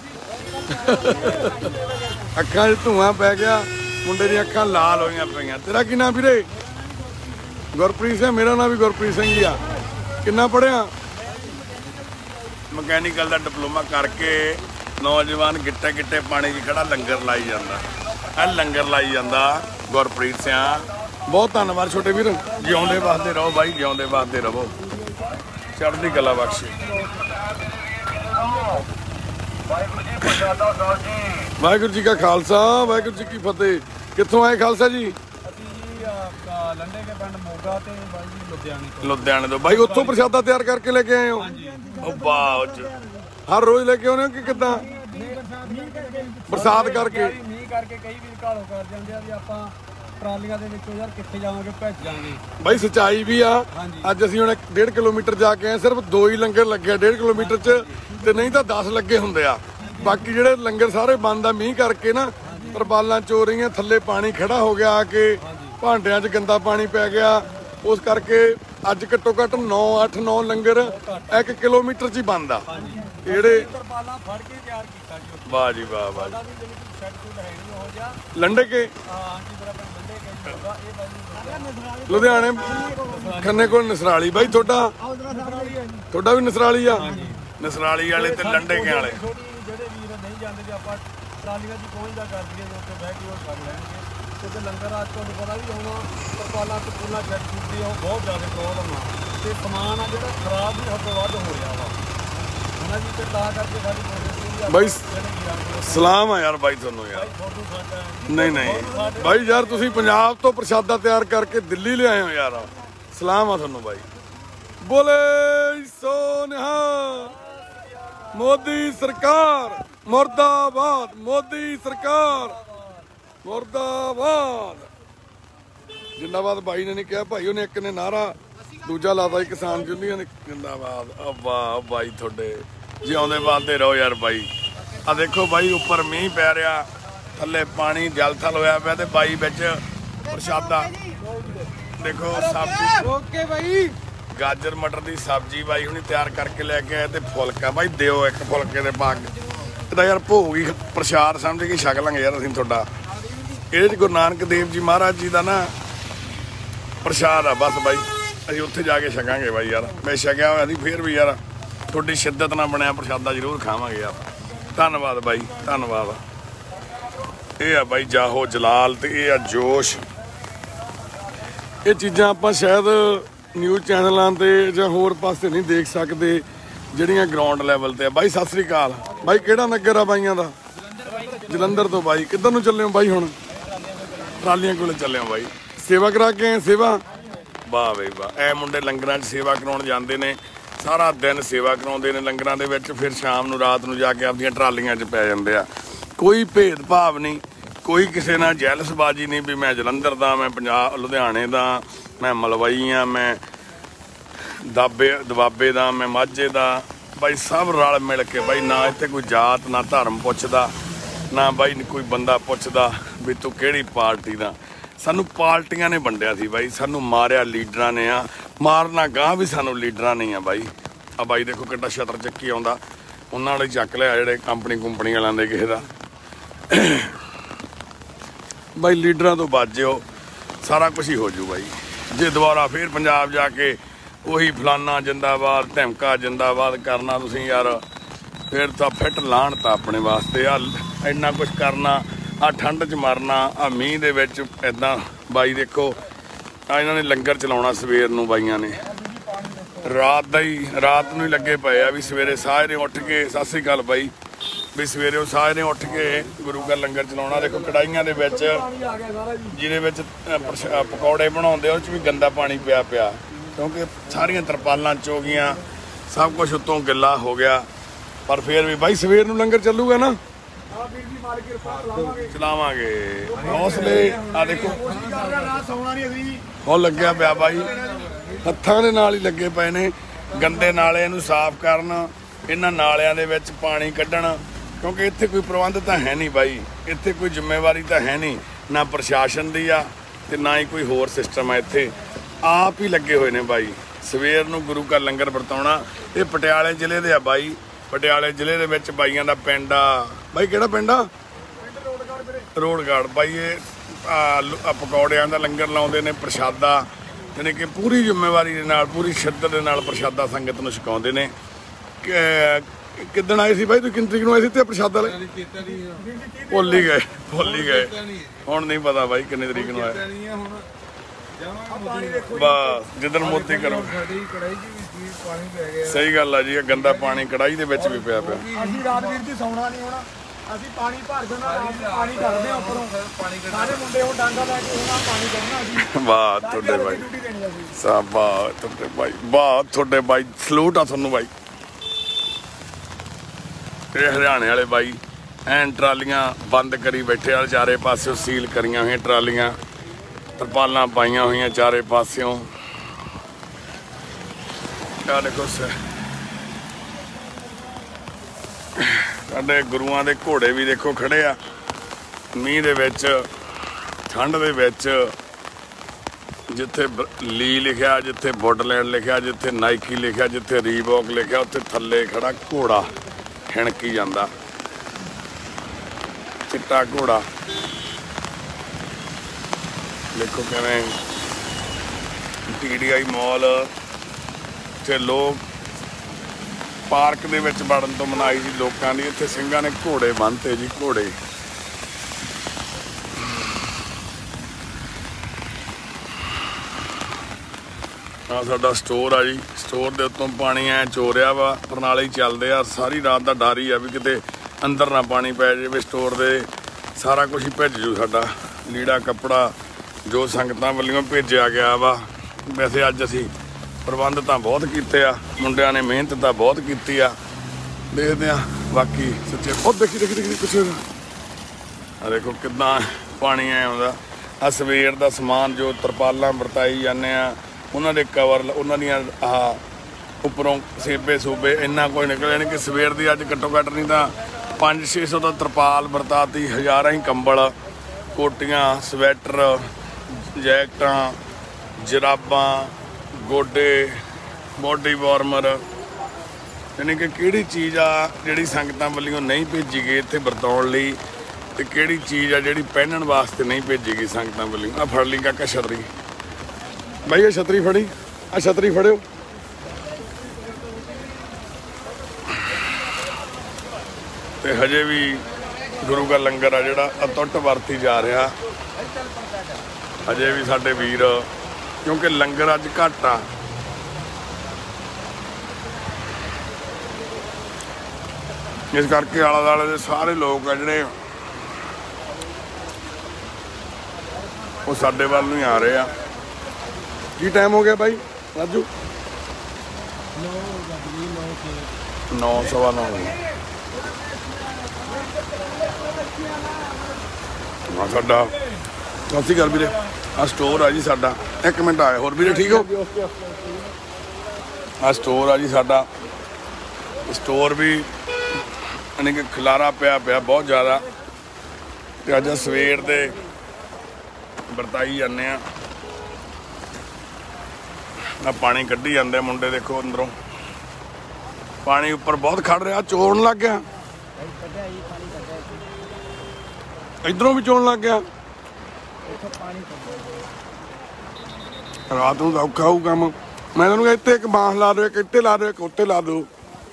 ਅੱਖਾਂ 'ਚ ਧੂੰਆਂ ਪੈ ਗਿਆ ਮੁੰਡੇ ਦੀਆਂ ਅੱਖਾਂ ਲਾਲ ਹੋਈਆਂ ਪਈਆਂ ਤੇਰਾ ਕੀ ਨਾਂ ਵੀਰੇ ਗੁਰਪ੍ਰੀਤ ਸਿੰਘ ਮੇਰਾ ਨਾਂ ਵੀ ਗੁਰਪ੍ਰੀਤ ਸਿੰਘ ਹੀ ਆ ਕਿੰਨਾ ਪੜ੍ਹਿਆ ਮਕੈਨੀਕਲ ਦਾ ਡਿਪਲੋਮਾ ਕਰਕੇ ਨੌਜਵਾਨ ਗਿੱਟੇ ਗਿੱਟੇ ਪਾਣੀ 'ਚ ਖੜਾ ਲੰਗਰ ਲਾਈ ਜਾਂਦਾ ਇਹ ਲੰਗਰ ਲਾਈ ਜਾਂਦਾ ਗੁਰਪ੍ਰੀਤ ਸਿੰਘ ਬਹੁਤ ਧੰਨਵਾਦ ਛੋਟੇ ਵੀਰ ਜਿਉਂਦੇ ਵਾਸਤੇ ਰਹੋ ਬਾਈ ਜਿਉਂਦੇ ਵਾਸਤੇ ਰਹੋ ਚੜ੍ਹਦੀ ਕਲਾ ਬਖਸ਼ੇ ਵਾਹਿਗੁਰੂ ਜੀ ਕਾ ਖਾਲਸਾ ਵਾਹਿਗੁਰੂ ਜੀ ਕੀ ਫਤਿਹ ਕਿੱਥੋਂ ਆਏ ਖਾਲਸਾ ਜੀ ਲੰਡੇ ਕੇ ਪਿੰਡ ਮੋਗਾ ਤੇ ਬਾਈ ਜੀ ਲੁਧਿਆਣੇ ਤੋਂ ਲੁਧਿਆਣੇ ਤੋਂ ਬਾਈ ਉੱਥੋਂ ਪ੍ਰਸ਼ਾਦਾ ਤਿਆਰ ਕਰਕੇ ਲੈ ਕੇ ਆਏ ਹੋ ਉਹ ਵਾਹ ਹਰ ਰੋਜ਼ ਲੈ ਕੇ ਆਉਂਦੇ ਹੋ ਕਿ ਕਿੱਦਾਂ ਬਰਸਾਤ ਕਰਕੇ ਮੀਂਹ ਕਰਕੇ ਕਈ ਵੀਰ ਘਾਲੋ ਕਰ ਜਾਂਦੇ ਆ ਵੀ ਆਪਾਂ ਟਰਾਲੀਆਂ ਦੇ ਵਿੱਚੋਂ ਯਾਰ ਕਿੱਥੇ ਜਾਵਾਂਗੇ ਭੇਜਾਂਗੇ ਬਾਈ ਸੱਚਾਈ ਵੀ ਆ ਅੱਜ ਅਸੀਂ ਹੁਣ ਡੇਢ ਕਿਲੋਮੀਟਰ ਜਾ ਕੇ ਆਏ ਸਿਰਫ ਦੋ ਹੀ ਲੰਗਰ ਲੱਗੇ ਡੇਢ ਕਿਲੋਮੀਟਰ 'ਚ ਤੇ ਨਹੀਂ ਤਾਂ ਦਸ ਲੱਗੇ ਹੁੰਦੇ ਆ ਬਾਕੀ ਜਿਹੜੇ ਲੰਗਰ ਸਾਰੇ ਬੰਦ ਆ ਮੀਂਹ ਕਰਕੇ ਨਾ ਤਰਪਾਲਾਂ ਚੋ ਰਹੀਆਂ ਥੱਲੇ ਪਾਣੀ ਖੜਾ ਹੋ ਗਿਆ ਆ ਕੇ ਭਾਂਡਿਆਂ 'ਚ ਗੰਦਾ ਪਾਣੀ ਪੈ ਗਿਆ ਉਸ ਕਰਕੇ ਅੱਜ ਘੱਟੋ ਘੱਟ ਨੌ ਅੱਠ ਨੌ ਲੰਗਰ ਇੱਕ ਕਿਲੋਮੀਟਰ 'ਚ ਹੀ ਬੰਦ ਆ ਜਿਹੜੇ ਤਰਪਾਲਾਂ ਫੜ ਕੇ ਤਿਆਰ ਕੀਤਾ ਜੀ ਵਾਹ ਜੀ ਵਾਹ ਵਾਹ ਜੀ ਲੰਡੇ ਕੇ ਹਾਂ ਜੀ ਬਰਾਬਰ ਲੰਡੇ ਕੇ ਇਹ ਬਾਈ ਲੁਧਿਆਣੇ ਖੰਨੇ ਕੋਲ ਨਸਰਾਲੀ ਬਾਈ ਤੁਹਾਡਾ ਤੁਹਾਡਾ ਵੀ ਨਸਰਾਲੀ ਆ ਨਸਰਾਲੀ ਵਾਲੇ ਤੇ ਲੰਡੇ ਕੇ ਵਾਲੇ ਜਿਹੜੇ ਵੀਰ ਨਹੀਂ ਜਾਂਦੇ ਵੀ ਆਪਾਂ ਟਰਾਲੀਆਂ 'ਚ ਪਹੁੰਚਦਾ ਕਰ ਦਈਏ ਉੱਥੇ ਬਹਿ ਕੇ ਉਹ ਕਰ ਲੈਣਗੇ ਕਿਉਂਕਿ ਲੰਗਰ ਅੱਜ ਤੁਹਾਨੂੰ ਪਤਾ ਵੀ ਹੁਣ ਤਰਪਾਲਾਂ ਤੇ ਪੂਲਾ ਛੱਡ ਚੁੱਕੀ ਆ ਉਹ ਬਹੁਤ ਜ਼ਿਆਦਾ ਪ੍ਰੋਬਲਮ ਆ ਤੇ ਸਮਾਨ ਆ ਜਿਹੜਾ ਖਰਾਬ ਵੀ ਹੱਦੋਂ ਵੱਧ ਹੋ ਰਿਹਾ ਵਾ ਹਨਾ ਜੀ ਤੇ ਤਾਂ ਕਰਕੇ ਸਾਡੀ ਕੋਸ਼ਿਸ਼ ਬਾਈ ਸਲਾਮ ਆ ਯਾਰ ਬਾਈ ਤੁਹਾਨੂੰ ਯਾਰ ਨਹੀਂ ਨਹੀਂ ਬਾਈ ਯਾਰ ਤੁਸੀਂ ਪੰਜਾਬ ਤੋਂ ਪ੍ਰਸ਼ਾਦਾ ਤਿਆਰ ਕਰਕੇ ਦਿੱਲੀ ਲਿਆਏ ਹੋ ਯਾਰ ਸਲਾਮ ਆ ਤੁਹਾਨੂੰ ਬਾਈ ਬੋਲੇ ਸੋ ਨਿਹਾਲ ਮੋਦੀ ਸਰਕਾਰ ਮੁਰਦਾਬਾਦ ਮੋਦੀ ਸਰਕਾਰ ਮੁਰਦਾਬਾਦ ਜਿੰਦਾਬਾਦ ਬਾਈ ਨੇ ਨਹੀਂ ਕਿਹਾ ਭਾਈ ਉਹਨੇ ਇੱਕ ਨੇ ਨਾਰਾ ਦੂਜਾ ਲਾਤਾ ਸੀ ਕਿਸਾਨ ਯੂਨੀਅਨ ਜਿੰਦਾਬਾਦ ਆ ਵਾਹ ਬਾਈ ਤੁਹਾਡੇ ਜਿਉਂਦੇ ਵਾਸਤੇ ਰਹੋ ਯਾਰ ਬਾਈ ਆ ਦੇਖੋ ਬਾਈ ਉੱਪਰ ਮੀਂਹ ਪੈ ਰਿਹਾ ਥੱਲੇ ਪਾਣੀ ਜਲ ਥਲ ਹੋਇਆ ਪਿਆ ਤੇ ਬਾਈ ਵਿੱਚ ਪ੍ਰਸ਼ਾਦਾ ਦੇਖੋ ਸਬਜ਼ੀ ਓਕੇ ਬਾਈ ਗਾਜਰ ਮਟਰ ਦੀ ਸਬਜ਼ੀ ਬਾਈ ਹੁਣੀ ਤਿਆਰ ਕਰਕੇ ਲੈ ਕੇ ਆਏ ਤੇ ਫੁਲਕਾ ਬਾਈ ਦਿਓ ਇੱਕ ਫੁਲਕੇ ਦੇ ਪਾ ਕੇ ਇਹਦਾ ਯਾਰ ਭੋਗ ਹੀ ਪ੍ਰਸ਼ਾਦ ਸਮਝ ਕੇ ਛਕ ਲਾਂਗੇ ਯਾਰ ਅਸੀਂ ਤੁਹਾਡਾ ਇਹਦੇ 'ਚ ਗੁਰੂ ਨਾਨਕ ਦੇਵ ਜੀ ਮਹਾਰਾਜ ਜੀ ਦਾ ਨਾ ਪ੍ਰਸ਼ਾਦ ਆ ਬਸ ਬਾਈ ਅਸੀਂ ਉੱਥੇ ਜਾ ਕੇ ਛਕਾਂਗੇ ਬਾਈ ਯਾਰ ਮੈਂ ਛਕਿਆ ਹੋਇਆ ਅਸੀਂ ਫੇਰ ਵੀ ਯਾਰ ਤੁਹਾਡੀ ਸ਼ਿੱਦਤ ਨਾਲ ਬਣਿਆ ਪ੍ਰਸ਼ਾਦਾ ਜ਼ਰੂਰ ਖਾਵਾਂਗੇ ਯਾਰ ਧੰਨਵਾਦ ਬਾਈ ਧੰਨਵਾਦ ਇਹ ਆ ਬਾਈ ਜਾਹੋ ਜਲਾਲ ਤੇ ਇਹ ਆ ਜੋਸ਼ ਇਹ ਚੀਜ਼ਾਂ ਆਪਾਂ ਸ਼ਾਇਦ ਨਿਊਜ਼ ਚੈਨਲਾਂ ਤੇ ਜਾਂ ਹੋਰ ਪਾਸੇ ਨਹੀਂ ਦੇਖ ਸਕਦੇ ਜਿਹੜੀਆਂ ਗਰਾਊਂਡ ਲੈਵਲ ਤੇ ਆ ਬਾਈ ਸਤਿ ਸ੍ਰੀ ਅਕਾਲ ਬਾਈ ਕਿਹੜਾ ਨਗਰ ਆ ਬਾਈਆਂ ਦਾ? ਜਲੰਧਰ ਤੋਂ ਬਾਈ। ਕਿੱਧਰ ਨੂੰ ਚੱਲੇ ਹੋ ਬਾਈ? ਹੁਣ ਟਰਾਲੀਆਂ ਕੋਲੇ ਚੱਲੇ ਹੋ ਬਾਈ। ਸੇਵਾ ਕਰਾ ਕੇ ਆਏ? ਸੇਵਾ ਵਾਹ ਬਈ ਵਾਹ। ਇਹ ਮੁੰਡੇ ਲੰਗਰਾਂ 'ਚ ਸੇਵਾ ਕਰਾਉਣ ਜਾਂਦੇ ਨੇ, ਸਾਰਾ ਦਿਨ ਸੇਵਾ ਕਰਾਉਂਦੇ ਨੇ ਲੰਗਰਾਂ ਦੇ ਵਿੱਚ, ਫਿਰ ਸ਼ਾਮ ਨੂੰ ਰਾਤ ਨੂੰ ਜਾ ਕੇ ਆਪਦੀਆਂ ਟਰਾਲੀਆਂ 'ਚ ਪੈ ਜਾਂਦੇ ਆ। ਕੋਈ ਭੇਦਭਾਵ ਨਹੀਂ, ਕੋਈ ਕਿਸੇ ਨਾਲ ਜੈਲਸਬਾਜੀ ਨਹੀਂ ਵੀ ਮੈਂ ਜਲੰਧਰ ਦਾ, ਮੈਂ ਪੰਜਾਬ ਲੁਧਿਆਣੇ ਦਾ, ਮੈਂ ਮਲਵਈ ਆ, ਮੈਂ ਦਾਬੇ ਦਬਾਬੇ ਦਾ, ਮੈਂ ਮਾਝੇ ਦਾ। ਬਾਈ ਸਭ ਰਲ ਮਿਲ ਕੇ ਬਾਈ, ਨਾ ਇੱਥੇ ਕੋਈ ਜਾਤ ਨਾ ਧਰਮ ਪੁੱਛਦਾ, ਨਾ ਬਾਈ ਕੋਈ ਬੰਦਾ ਪੁੱਛਦਾ ਵੀ ਤੂੰ ਕਿਹੜੀ ਪਾਰਟੀ ਦਾ। ਸਾਨੂੰ ਪਾਰਟੀਆਂ ਨੇ ਵੰਡਿਆ ਸੀ ਬਾਈ, ਸਾਨੂੰ ਮਾਰਿਆ ਲੀਡਰਾਂ ਨੇ ਆ, ਮਾਰਨਾ ਗਾਂ ਵੀ ਸਾਨੂੰ ਲੀਡਰਾਂ ਨਹੀਂ ਆ ਬਾਈ। ਆ ਬਾਈ ਦੇਖੋ ਕਿੱਡਾ ਛਤਰ ਚੱਕੀ ਆਉਂਦਾ, ਉਹਨਾਂ ਵਾਲੇ ਚੱਕ ਲਿਆ ਜਿਹੜੇ ਕੰਪਨੀ ਕੁੰਪਨੀ ਵਾਲਿਆਂ ਦੇ ਕਿਸੇ ਦਾ। ਬਾਈ ਲੀਡਰਾਂ ਤੋਂ ਬਚ ਜਿਓ, ਸਾਰਾ ਕੁਝ ਹੀ ਹੋ ਜੂ ਬਾਈ। ਜੇ ਦੁਬਾਰਾ ਫੇਰ ਪੰਜਾਬ ਜਾ ਕੇ ਉਹੀ ਫਲਾਨਾ ਜਿੰਦਾਬਾਦ ਧਮਕਾ ਜਿੰਦਾਬਾਦ ਕਰਨਾ ਤੁਸੀਂ ਯਾਰ, ਫਿਰ ਤਾਂ ਫਿੱਟ ਲਾਣ ਤਾਂ ਆਪਣੇ ਵਾਸਤੇ। ਆ ਇੰਨਾ ਕੁਝ ਕਰਨਾ, ਆ ਠੰਡ 'ਚ ਮਰਨਾ, ਆ ਮੀਂਹ ਦੇ ਵਿੱਚ ਇੱਦਾਂ। ਬਾਈ ਦੇਖੋ ਆ ਇਹਨਾਂ ਨੇ ਲੰਗਰ ਚਲਾਉਣਾ ਸਵੇਰ ਨੂੰ, ਬਾਈਆਂ ਨੇ ਰਾਤ ਦਾ ਹੀ ਰਾਤ ਨੂੰ ਹੀ ਲੱਗੇ ਪਏ ਆ ਵੀ ਸਵੇਰੇ ਸਾਰੇ ਉੱਠ ਕੇ, ਸਤਿ ਸ੍ਰੀ ਅਕਾਲ ਬਾਈ, ਵੀ ਸਵੇਰੇ ਉਹ ਸਾਰੇ ਉੱਠ ਕੇ ਗੁਰੂ ਘਰ ਲੰਗਰ ਚਲਾਉਣਾ। ਦੇਖੋ ਕੜਾਹੀਆਂ ਦੇ ਵਿੱਚ ਜਿਹਦੇ ਵਿੱਚ ਪਕੌੜੇ ਬਣਾਉਂਦੇ ਉਹ 'ਚ ਵੀ ਗੰਦਾ ਪਾਣੀ ਪਿਆ ਪਿਆ, ਕਿਉਂਕਿ ਸਾਰੀਆਂ ਤਰਪਾਲਾਂ ਚੋ ਗਈਆਂ, ਸਭ ਕੁਝ ਉੱਤੋਂ ਗਿੱਲਾ ਹੋ ਗਿਆ। ਪਰ ਫਿਰ ਵੀ ਬਾਈ ਸਵੇਰ ਨੂੰ ਲੰਗਰ ਚੱਲੂਗਾ ਨਾ, ਚਲਾਵਾਂਗੇ ਹੌਸਲੇ। ਆ ਦੇਖੋ ਹੁਣ ਲੱਗਿਆ ਪਿਆ ਬਾਈ, ਹੱਥਾਂ ਦੇ ਨਾਲ ਹੀ ਲੱਗੇ ਪਏ ਨੇ। ਗੰਦੇ ਨਾਲੇ ਇਹਨੂੰ ਸਾਫ਼ ਕਰਨ, ਇਹਨਾਂ ਨਾਲਿਆਂ ਦੇ ਵਿੱਚ ਪਾਣੀ ਕੱਢਣ, ਕਿਉਂਕਿ ਇੱਥੇ ਕੋਈ ਪ੍ਰਬੰਧ ਤਾਂ ਹੈ ਨਹੀਂ ਬਾਈ, ਇੱਥੇ ਕੋਈ ਜ਼ਿੰਮੇਵਾਰੀ ਤਾਂ ਹੈ ਨਹੀਂ, ਨਾ ਪ੍ਰਸ਼ਾਸਨ ਦੀ ਆ ਤੇ ਨਾ ਹੀ ਕੋਈ ਹੋਰ ਸਿਸਟਮ ਆ। ਇੱਥੇ ਆਪ ਹੀ ਲੱਗੇ ਹੋਏ ਨੇ ਬਾਈ ਸਵੇਰ ਨੂੰ ਗੁਰੂ ਘਰ ਲੰਗਰ ਵਰਤਾਉਣਾ। ਇਹ ਪਟਿਆਲੇ ਜ਼ਿਲ੍ਹੇ ਦੇ ਆ ਬਾਈ, ਪਟਿਆਲੇ ਜ਼ਿਲ੍ਹੇ ਦੇ ਵਿੱਚ ਬਾਈਆਂ ਦਾ ਪਿੰਡ ਆ ਬਾਈ। ਕਿਹੜਾ ਪਿੰਡ ਆ? ਰੋਡਗੜ੍ਹ ਬਾਈ। ਇਹ ਪਕੌੜਿਆਂ ਦਾ ਲੰਗਰ ਲਾਉਂਦੇ ਨੇ, ਪ੍ਰਸ਼ਾਦਾ, ਯਾਨੀ ਕਿ ਪੂਰੀ ਜ਼ਿੰਮੇਵਾਰੀ ਦੇ ਨਾਲ, ਪੂਰੀ ਸ਼ਿੱਦਤ ਦੇ ਨਾਲ ਪ੍ਰਸ਼ਾਦਾ ਸੰਗਤ ਨੂੰ ਛਕਾਉਂਦੇ ਨੇ। ਕਿੱਦਣ ਆਏ ਸੀ ਬਾਈ? ਤੂੰ ਕਿੰਨੀ ਤਰੀਕ ਨੂੰ ਆਏ ਸੀ ਤੇ ਪ੍ਰਸ਼ਾਦਾ ਲੈ? ਭੁੱਲ ਹੀ ਗਏ ਭੁੱਲ ਹੀ ਗਏ ਹੁਣ ਨਹੀਂ ਪਤਾ ਬਾਈ ਕਿੰਨੀ ਤਰੀਕ ਨੂੰ ਆਏ। ਬਸ ਜਿੱਦਣ ਮੋਤੀ ਕਰੋ। ਸਹੀ ਗੱਲ ਆ ਜੀ, ਇਹ ਗੰਦਾ ਪਾਣੀ ਕੜਾਹੀ ਦੇ ਵਿੱਚ ਵੀ ਪਿਆ ਪਿਆ। ਅਸੀਂ ਰਾਜਵੀਰ ਜੀ ਸੌਣਾ ਨਹੀਂ ਹੋਣਾ, ਅਸੀਂ ਪਾਣੀ ਭਰ ਦੇਣਾ, ਪਾਣੀ ਕੱਢਦੇ ਆ ਉੱਪਰੋਂ, ਸਾਰੇ ਮੁੰਡੇ ਉਹ ਡਾਂਗਾ ਲੈ ਕੇ ਉਹਨਾਂ ਪਾਣੀ ਕੱਢਣਾ ਅਸੀਂ। ਵਾਹ ਤੁਹਾਡੇ ਬਾਈ, ਸਾਬਾ ਤੁਹਾਡੇ ਬਾਈ, ਵਾਹ ਤੁਹਾਡੇ ਬਾਈ, ਸਲੂਟ ਆ ਤੁਹਾਨੂੰ ਬਾਈ। ਇਹ ਹਰਿਆਣੇ ਵਾਲੇ ਬਾਈ ਐਨ ਟਰਾਲੀਆਂ ਬੰਦ ਕਰੀ ਬੈਠੇ ਆ, ਚਾਰੇ ਪਾਸਿਓਂ ਸੀਲ ਕਰੀਆਂ ਹੋਈਆਂ ਟਰਾਲੀਆਂ, ਤਰਪਾਲਾਂ ਪਾਈਆਂ ਹੋਈਆਂ ਚਾਰੇ ਪਾਸਿਓਂ। ਆ ਦੇਖੋ ਸਾਡੇ ਗੁਰੂਆਂ ਦੇ ਘੋੜੇ ਵੀ ਦੇਖੋ ਖੜੇ ਆ ਮੀਂਹ ਦੇ ਵਿੱਚ, ਠੰਡ ਦੇ ਵਿੱਚ। ਜਿੱਥੇ ਲੀ ਲਿਖਿਆ, ਜਿੱਥੇ ਵੁੱਡਲੈਂਡ ਲਿਖਿਆ, ਜਿੱਥੇ ਨਾਈਕੀ ਲਿਖਿਆ, ਜਿੱਥੇ ਰੀਬੌਕ ਲਿਖਿਆ, ਉੱਥੇ ਥੱਲੇ ਖੜਾ ਘੋੜਾ ਹਿਣਕੀ ਜਾਂਦਾ, ਚਿੱਟਾ ਘੋੜਾ। ਦੇਖੋ ਕਿਵੇਂ ਟੀ ਡੀ ਆਈ ਮਾਲ ਤੇ ਲੋਕ ਪਾਰਕ ਦੇ ਵਿੱਚ ਵੜਨ ਤੋਂ ਮਨਾਈ ਸੀ ਲੋਕਾਂ ਦੀ। ਇੱਥੇ ਸਿੰਘਾਂ ਨੇ ਘੋੜੇ ਬੰਨ੍ਹਤੇ ਜੀ, ਘੋੜੇ। ਆ ਸਾਡਾ ਸਟੋਰ ਆ ਜੀ, ਸਟੋਰ ਦੇ ਉੱਤੋਂ ਪਾਣੀ ਐ ਚੋਰਿਆ ਵਾ, ਪ੍ਰਣਾਲੇ ਹੀ ਚੱਲਦੇ ਆ। ਸਾਰੀ ਰਾਤ ਦਾ ਡਰ ਹੀ ਆ ਵੀ ਕਿਤੇ ਅੰਦਰ ਨਾ ਪਾਣੀ ਪੈ ਜਾਵੇ ਸਟੋਰ ਦੇ। ਸਾਰਾ ਕੁਝ ਹੀ ਭਿੱਜ ਜੂ ਸਾਡਾ, ਲੀੜਾ ਕੱਪੜਾ ਜੋ ਸੰਗਤਾਂ ਵੱਲੋਂ ਭੇਜਿਆ ਗਿਆ ਵਾ। ਵੈਸੇ ਅੱਜ ਅਸੀਂ ਪ੍ਰਬੰਧ ਤਾਂ ਬਹੁਤ ਕੀਤੇ ਆ, ਮੁੰਡਿਆਂ ਨੇ ਮਿਹਨਤ ਤਾਂ ਬਹੁਤ ਕੀਤੀ ਆ। ਦੇਖਦੇ ਆ ਬਾਕੀ ਸੱਚੇ। ਉਹ ਦੇਖੀ ਦੇਖੀ ਦੇਖੀ ਕੁਛ ਆ ਦੇਖੋ ਕਿੱਦਾਂ ਪਾਣੀ ਐ ਆਉਂਦਾ। ਆ ਸਵੇਰ ਦਾ ਸਮਾਨ ਜੋ ਤਰਪਾਲਾਂ ਵਰਤਾਈ ਜਾਂਦੇ ਆ, ਉਹਨਾਂ ਦੇ ਕਵਰ, ਉਹਨਾਂ ਦੀਆਂ ਆਹ ਉੱਪਰੋਂ ਸੇਬੇ ਸੂਬੇ, ਇੰਨਾ ਕੁਝ ਨਿਕਲਿਆ ਨਹੀਂ ਕਿ ਸਵੇਰ ਦੀ ਅੱਜ ਘੱਟੋ ਘੱਟ ਨਹੀਂ ਤਾਂ ਪੰਜ ਛੇ ਸੌ ਦਾ ਤਰਪਾਲ ਵਰਤਾਤੀ, ਹਜ਼ਾਰਾਂ ਹੀ ਕੰਬਲ, ਕੋਟੀਆਂ, ਸਵੈਟਰ, ਜੈਕਟਾਂ, ਜਰਾਬਾਂ, ਗੋਡੇ, ਬੋਡੀ ਵਾਰਮਰ। ਯਾਨੀ ਕਿ ਕਿਹੜੀ ਚੀਜ਼ ਆ ਜਿਹੜੀ ਸੰਗਤਾਂ ਵੱਲੋਂ ਨਹੀਂ ਭੇਜੀ ਗਈ ਇੱਥੇ ਵਰਤਾਉਣ ਲਈ, ਤੇ ਕਿਹੜੀ ਚੀਜ਼ ਆ ਜਿਹੜੀ ਪਹਿਨਣ ਵਾਸਤੇ ਨਹੀਂ ਭੇਜੀ ਗਈ ਸੰਗਤਾਂ ਵੱਲੋਂ। ਆ ਫੜ ਲਈ ਕਾਕਾ ਛਤਰੀ ਬਾਈ, ਇਹ ਛਤਰੀ ਫੜੀ, ਆ ਛਤਰੀ ਫੜਿਓ। ਤੇ ਹਜੇ ਵੀ ਗੁਰੂ ਦਾ ਲੰਗਰ ਆ ਜਿਹੜਾ ਅਟੁੱਟ ਵਰਤੀ ਜਾ ਰਿਹਾ। ਹਜੇ ਵੀ ਸਾਡੇ ਵੀਰ, ਕਿਉਂਕਿ ਲੰਗਰ ਅੱਜ ਘੱਟ ਆ, इस करके आले दुआले दे सारे लोग आ जिहड़े वो साडे वल नूं ही आ रहे आ। की टाइम हो गया भाई राजू? नौ सवा नौ हाँ साडा सत श्री अकाल वीरे। आ स्टोर आ जी साडा। एक मिनट आए होर वीरे ठीक हो? आ स्टोर आ जी साडा। स्टोर भी यानी कि खिलारा पिया पिया बहुत ज़्यादा। ते अज सवेर दे बरताई जाने आ। पानी कड्ढी जाते मुंडे देखो अंदरों पानी उपर बहुत खड़ रहा। चोण लग गया इधरों भी चोण लग गया। रात को औखा होऊ काम। मैं तुहानूं इत्थे एक बांस ला दो एक इत्ते ला दो एक उत्ते ला दो।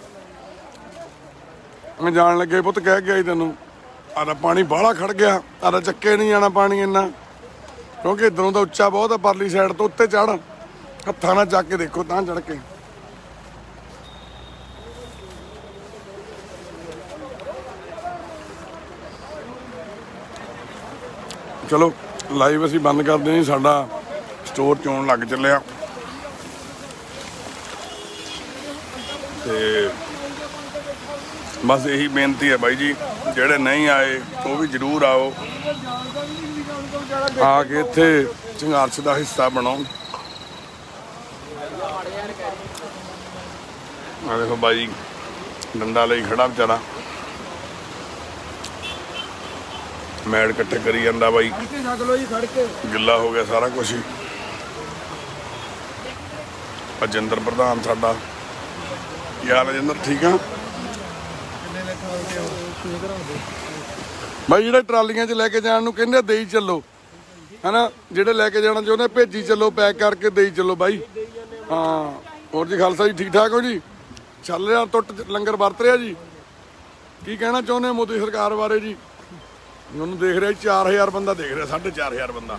मैं जान लगे पुत कह गया ही तेनों आदा पानी बाहला खड़ गया आदा चक्के नहीं जाना पानी इन्ना क्योंकि इधरों तो उच्चा बहुत है परली साइड तो उत्ते चढ़ हत्थां नाल चक के देखो तां चढ़ के। चलो लाइव असीं बंद करते हैं। साडा स्टोर चोण लग चलिया ते बस यही बेनती है भाई जी जेड़े नहीं आए वो भी जरूर आओ आके इत्थे संघर्ष का हिस्सा बनो। आ देखो भाई डंडा ले खड़ा बेचारा मैड इकट्ठे करी जांदा भाई। गिला हो गया सारा कुछ ही। अजिंदर प्रधान साडा यार अजिंदर ठीक है भाई। जिहड़े ट्रालियां च लैके जाण नूं कहंदे देई चलो है ना जिहड़े लैके जाना चाहुंदे भेजी चलो पैक करके देई चलो भाई। हाँ होर जी खालसा जी ठीक ठाक हो जी? चल रहा टुट लंगर वरत रहा जी? की कहना चाहुंदे मोदी सरकार बारे जी? उन्होंने देख रहा चार हज़ार बंदा देख रहा साढ़े चार हज़ार बंदा।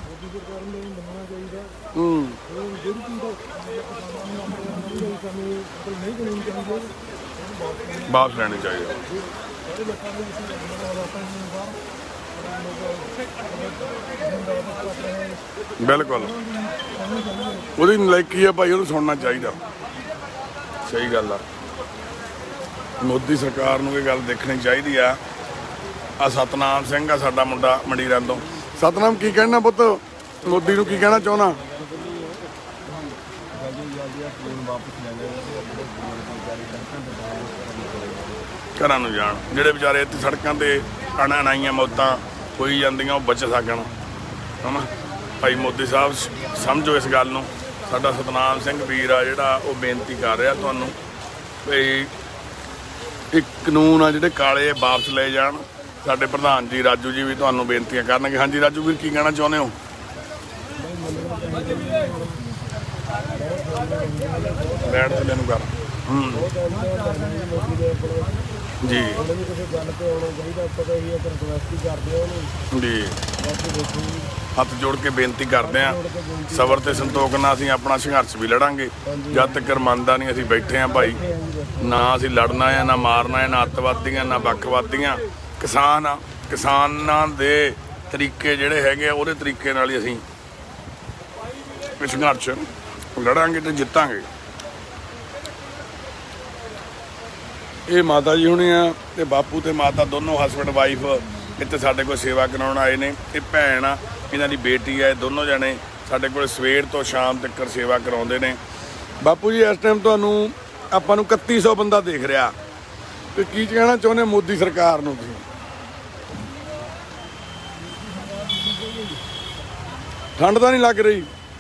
वापस लेने चाहिए बिल्कुल। ਉਹਦੀ ਨਲਾਇਕੀ है भाई ਉਹਨੂੰ सुनना चाहिए। सही गल आ मोदी सरकार ਨੂੰ ਇਹ ਗੱਲ देखनी चाहिए आ। आ सतनाम सिंह आ साडा मुंडा मंडीरां तो। सतनाम की कहना पुत मोदी नूं की कहना चाहुंदा? घरां नूं जाण जिहड़े बेचारे इत्थे सड़कां ते अणअणाईयां मौतां होई जांदियां ਉਹ बच सकण है ना। भाई मोदी साहब समझो इस गल नूं। साडा सतनाम सिंह वीर आ जिहड़ा ਉਹ बेनती कर रहा तुहानूं भई एक कानून आ जिहड़े काले वापस ले जाण। साडे प्रधान जी राजू जी भी तुहानूं बेनतियां करनगे। हाँ जी राजू वीर की कहना चाहुंदे हो? बैठ थल्ले नूं कर जी जी हथ जोड़ के बेनती करते हैं सबर ते संतोख नाल असीं अपना संघर्ष भी लड़ांगे जद तक मनदा नहीं असीं बैठे हैं भाई। ना असीं लड़ना है ना मारना है ना अतवादियां ना बखवादियां। किसान आ किसानां दे तरीके जिहड़े हैगे उहदे तरीके नाल ही असीं संघर्ष लड़ांगे ते जितांगे। ये माता जी हुणे आ ते बापू ते माता दोनों हसबैंड वाइफ इत्थे साडे कोल सेवा कराउण आए ने। ये भैण आ इन्हां दी बेटी है दोनों जने साडे कोल सवेर तो शाम तक सेवा कराउंदे ने। बापू जी इस टाइम तुहानूं आपां नूं इकत्ती सौ बंदा देख रहा ते की कहना चाहुंदे मोदी सरकार नूं तुसीं? ठंड तो नहीं लग रही?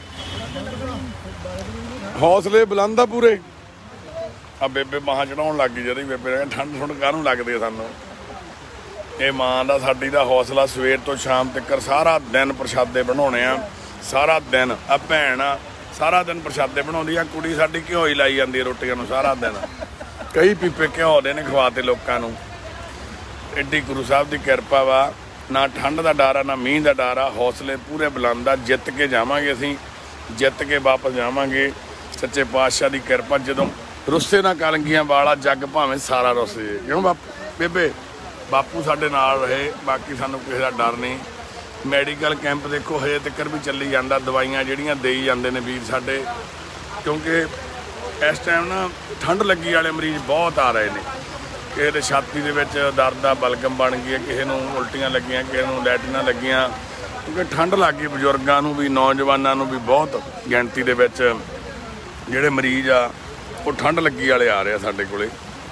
हौसले बुलंद आ पूरे? आ बेबे बाहां चढ़ाउण लग गई जदी बेबे ठंड ठुंड काहनूं लगदी है सानूं। ये मां दा साडी दा हौसला सवेर तो शाम तक सारा दिन प्रशादे बनाउणे आ सारा दिन। आ भैण आ सारा दिन प्रशादे बनाउंदी आ। कुड़ी साडी घिओ ही लाई जांदी रोटियां नूं सारा दिन। कई पीपे घिओ दे ने खवाते लोकां नूं। एड्डी गुरु साहब दी किरपा वा। ना ठंड का डर आ ना मीह का डर आ। हौसले पूरे बुलंद आ। जित के जावांगे असीं जित के वापस जावांगे। सच्चे पातशाह की किरपा। जदों रुस्से ना कलंगियां वाला जग भावें सारा रुस जे क्यों बापू ਬੇਬੇ ਬਾਪੂ ਸਾਡੇ ਨਾਲ ਰਹੇ, ਬਾਕੀ ਸਾਨੂੰ ਕਿਸੇ ਦਾ ਡਰ ਨਹੀਂ। ਮੈਡੀਕਲ ਕੈਂਪ ਦੇਖੋ ਹਜੇ ਤੱਕ ਵੀ ਚੱਲੀ ਜਾਂਦਾ, ਦਵਾਈਆਂ ਜਿਹੜੀਆਂ ਦੇਈ ਜਾਂਦੇ ਨੇ ਵੀਰ ਸਾਡੇ, ਕਿਉਂਕਿ ਇਸ ਟਾਈਮ ਨਾ ਠੰਡ ਲੱਗੀ ਵਾਲੇ ਮਰੀਜ਼ ਬਹੁਤ ਆ ਰਹੇ ਨੇ। ਕਿਸੇ ਦੇ ਛਾਤੀ ਦੇ ਵਿੱਚ ਦਰਦ ਦਾ ਬਲਗਮ ਬਣ ਗਈ ਹੈ, ਕਿਸੇ ਨੂੰ ਉਲਟੀਆਂ ਲੱਗੀਆਂ, ਕਿਸੇ ਨੂੰ ਲੈਟਰੀਨਾਂ ਲੱਗੀਆਂ, ਕਿਉਂਕਿ ਠੰਡ ਲੱਗ ਗਈ। ਬਜ਼ੁਰਗਾਂ ਨੂੰ ਵੀ ਨੌਜਵਾਨਾਂ ਨੂੰ ਵੀ ਬਹੁਤ ਗਿਣਤੀ ਦੇ ਵਿੱਚ ਜਿਹੜੇ ਮਰੀਜ਼ ਆ ਉਹ ਠੰਡ ਲੱਗੀ ਵਾਲੇ ਆ ਰਹੇ ਆ ਸਾਡੇ ਕੋਲੇ।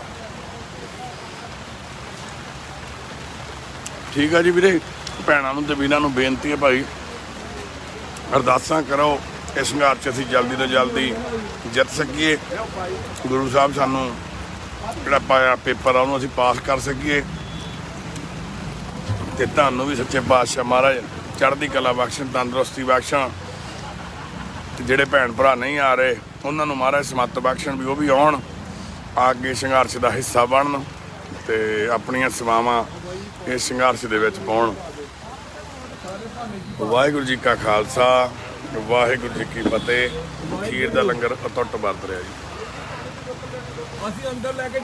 ਠੀਕ ਆ ਜੀ ਵੀਰੇ, ਭੈਣਾਂ ਨੂੰ ਤੇ ਵੀਰਾਂ ਨੂੰ ਬੇਨਤੀ ਹੈ ਭਾਈ, ਅਰਦਾਸਾਂ ਕਰੋ ਇਸ ਸੰਘਰਸ਼ 'ਚ ਅਸੀਂ ਜਲਦੀ ਤੋਂ ਜਲਦੀ ਜਿੱਤ ਸਕੀਏ। ਗੁਰੂ ਸਾਹਿਬ ਸਾਨੂੰ ਜਿਹੜਾ ਪਾਇਆ ਪੇਪਰ ਆ ਉਹਨੂੰ ਅਸੀਂ ਪਾਸ ਕਰ ਸਕੀਏ, ਤੇ ਤੁਹਾਨੂੰ ਵੀ ਸੱਚੇ ਪਾਤਸ਼ਾਹ ਮਹਾਰਾਜ ਚੜ੍ਹਦੀ ਕਲਾ ਬਖਸ਼ਣ, ਤੰਦਰੁਸਤੀ ਬਖਸ਼ਣ। ਤੇ ਜਿਹੜੇ ਭੈਣ ਭਰਾ ਨਹੀਂ ਆ ਰਹੇ ਉਹਨਾਂ ਨੂੰ ਮਹਾਰਾਜ ਸਮੱਤ ਬਖਸ਼ਣ ਵੀ ਉਹ ਵੀ ਆਉਣ, ਆ ਕੇ ਸੰਘਰਸ਼ ਦਾ ਹਿੱਸਾ ਬਣਨ ਤੇ ਆਪਣੀਆਂ ਸੇਵਾਵਾਂ ਇਸ ਸੰਘਰਸ਼ ਦੇ ਵਿੱਚ ਪਾਉਣ। ਵਾਹਿਗੁਰੂ ਜੀ ਕਾ ਖਾਲਸਾ, ਵਾਹਿਗੁਰੂ ਜੀ ਕੀ ਫਤਿਹ। ਖੀਰ ਦਾ ਲੰਗਰ ਅਟੁੱਟ ਵਰਤ ਰਿਹਾ ਜੀ। ਅਸੀਂ ਅੰਦਰ ਲੈ ਕੇ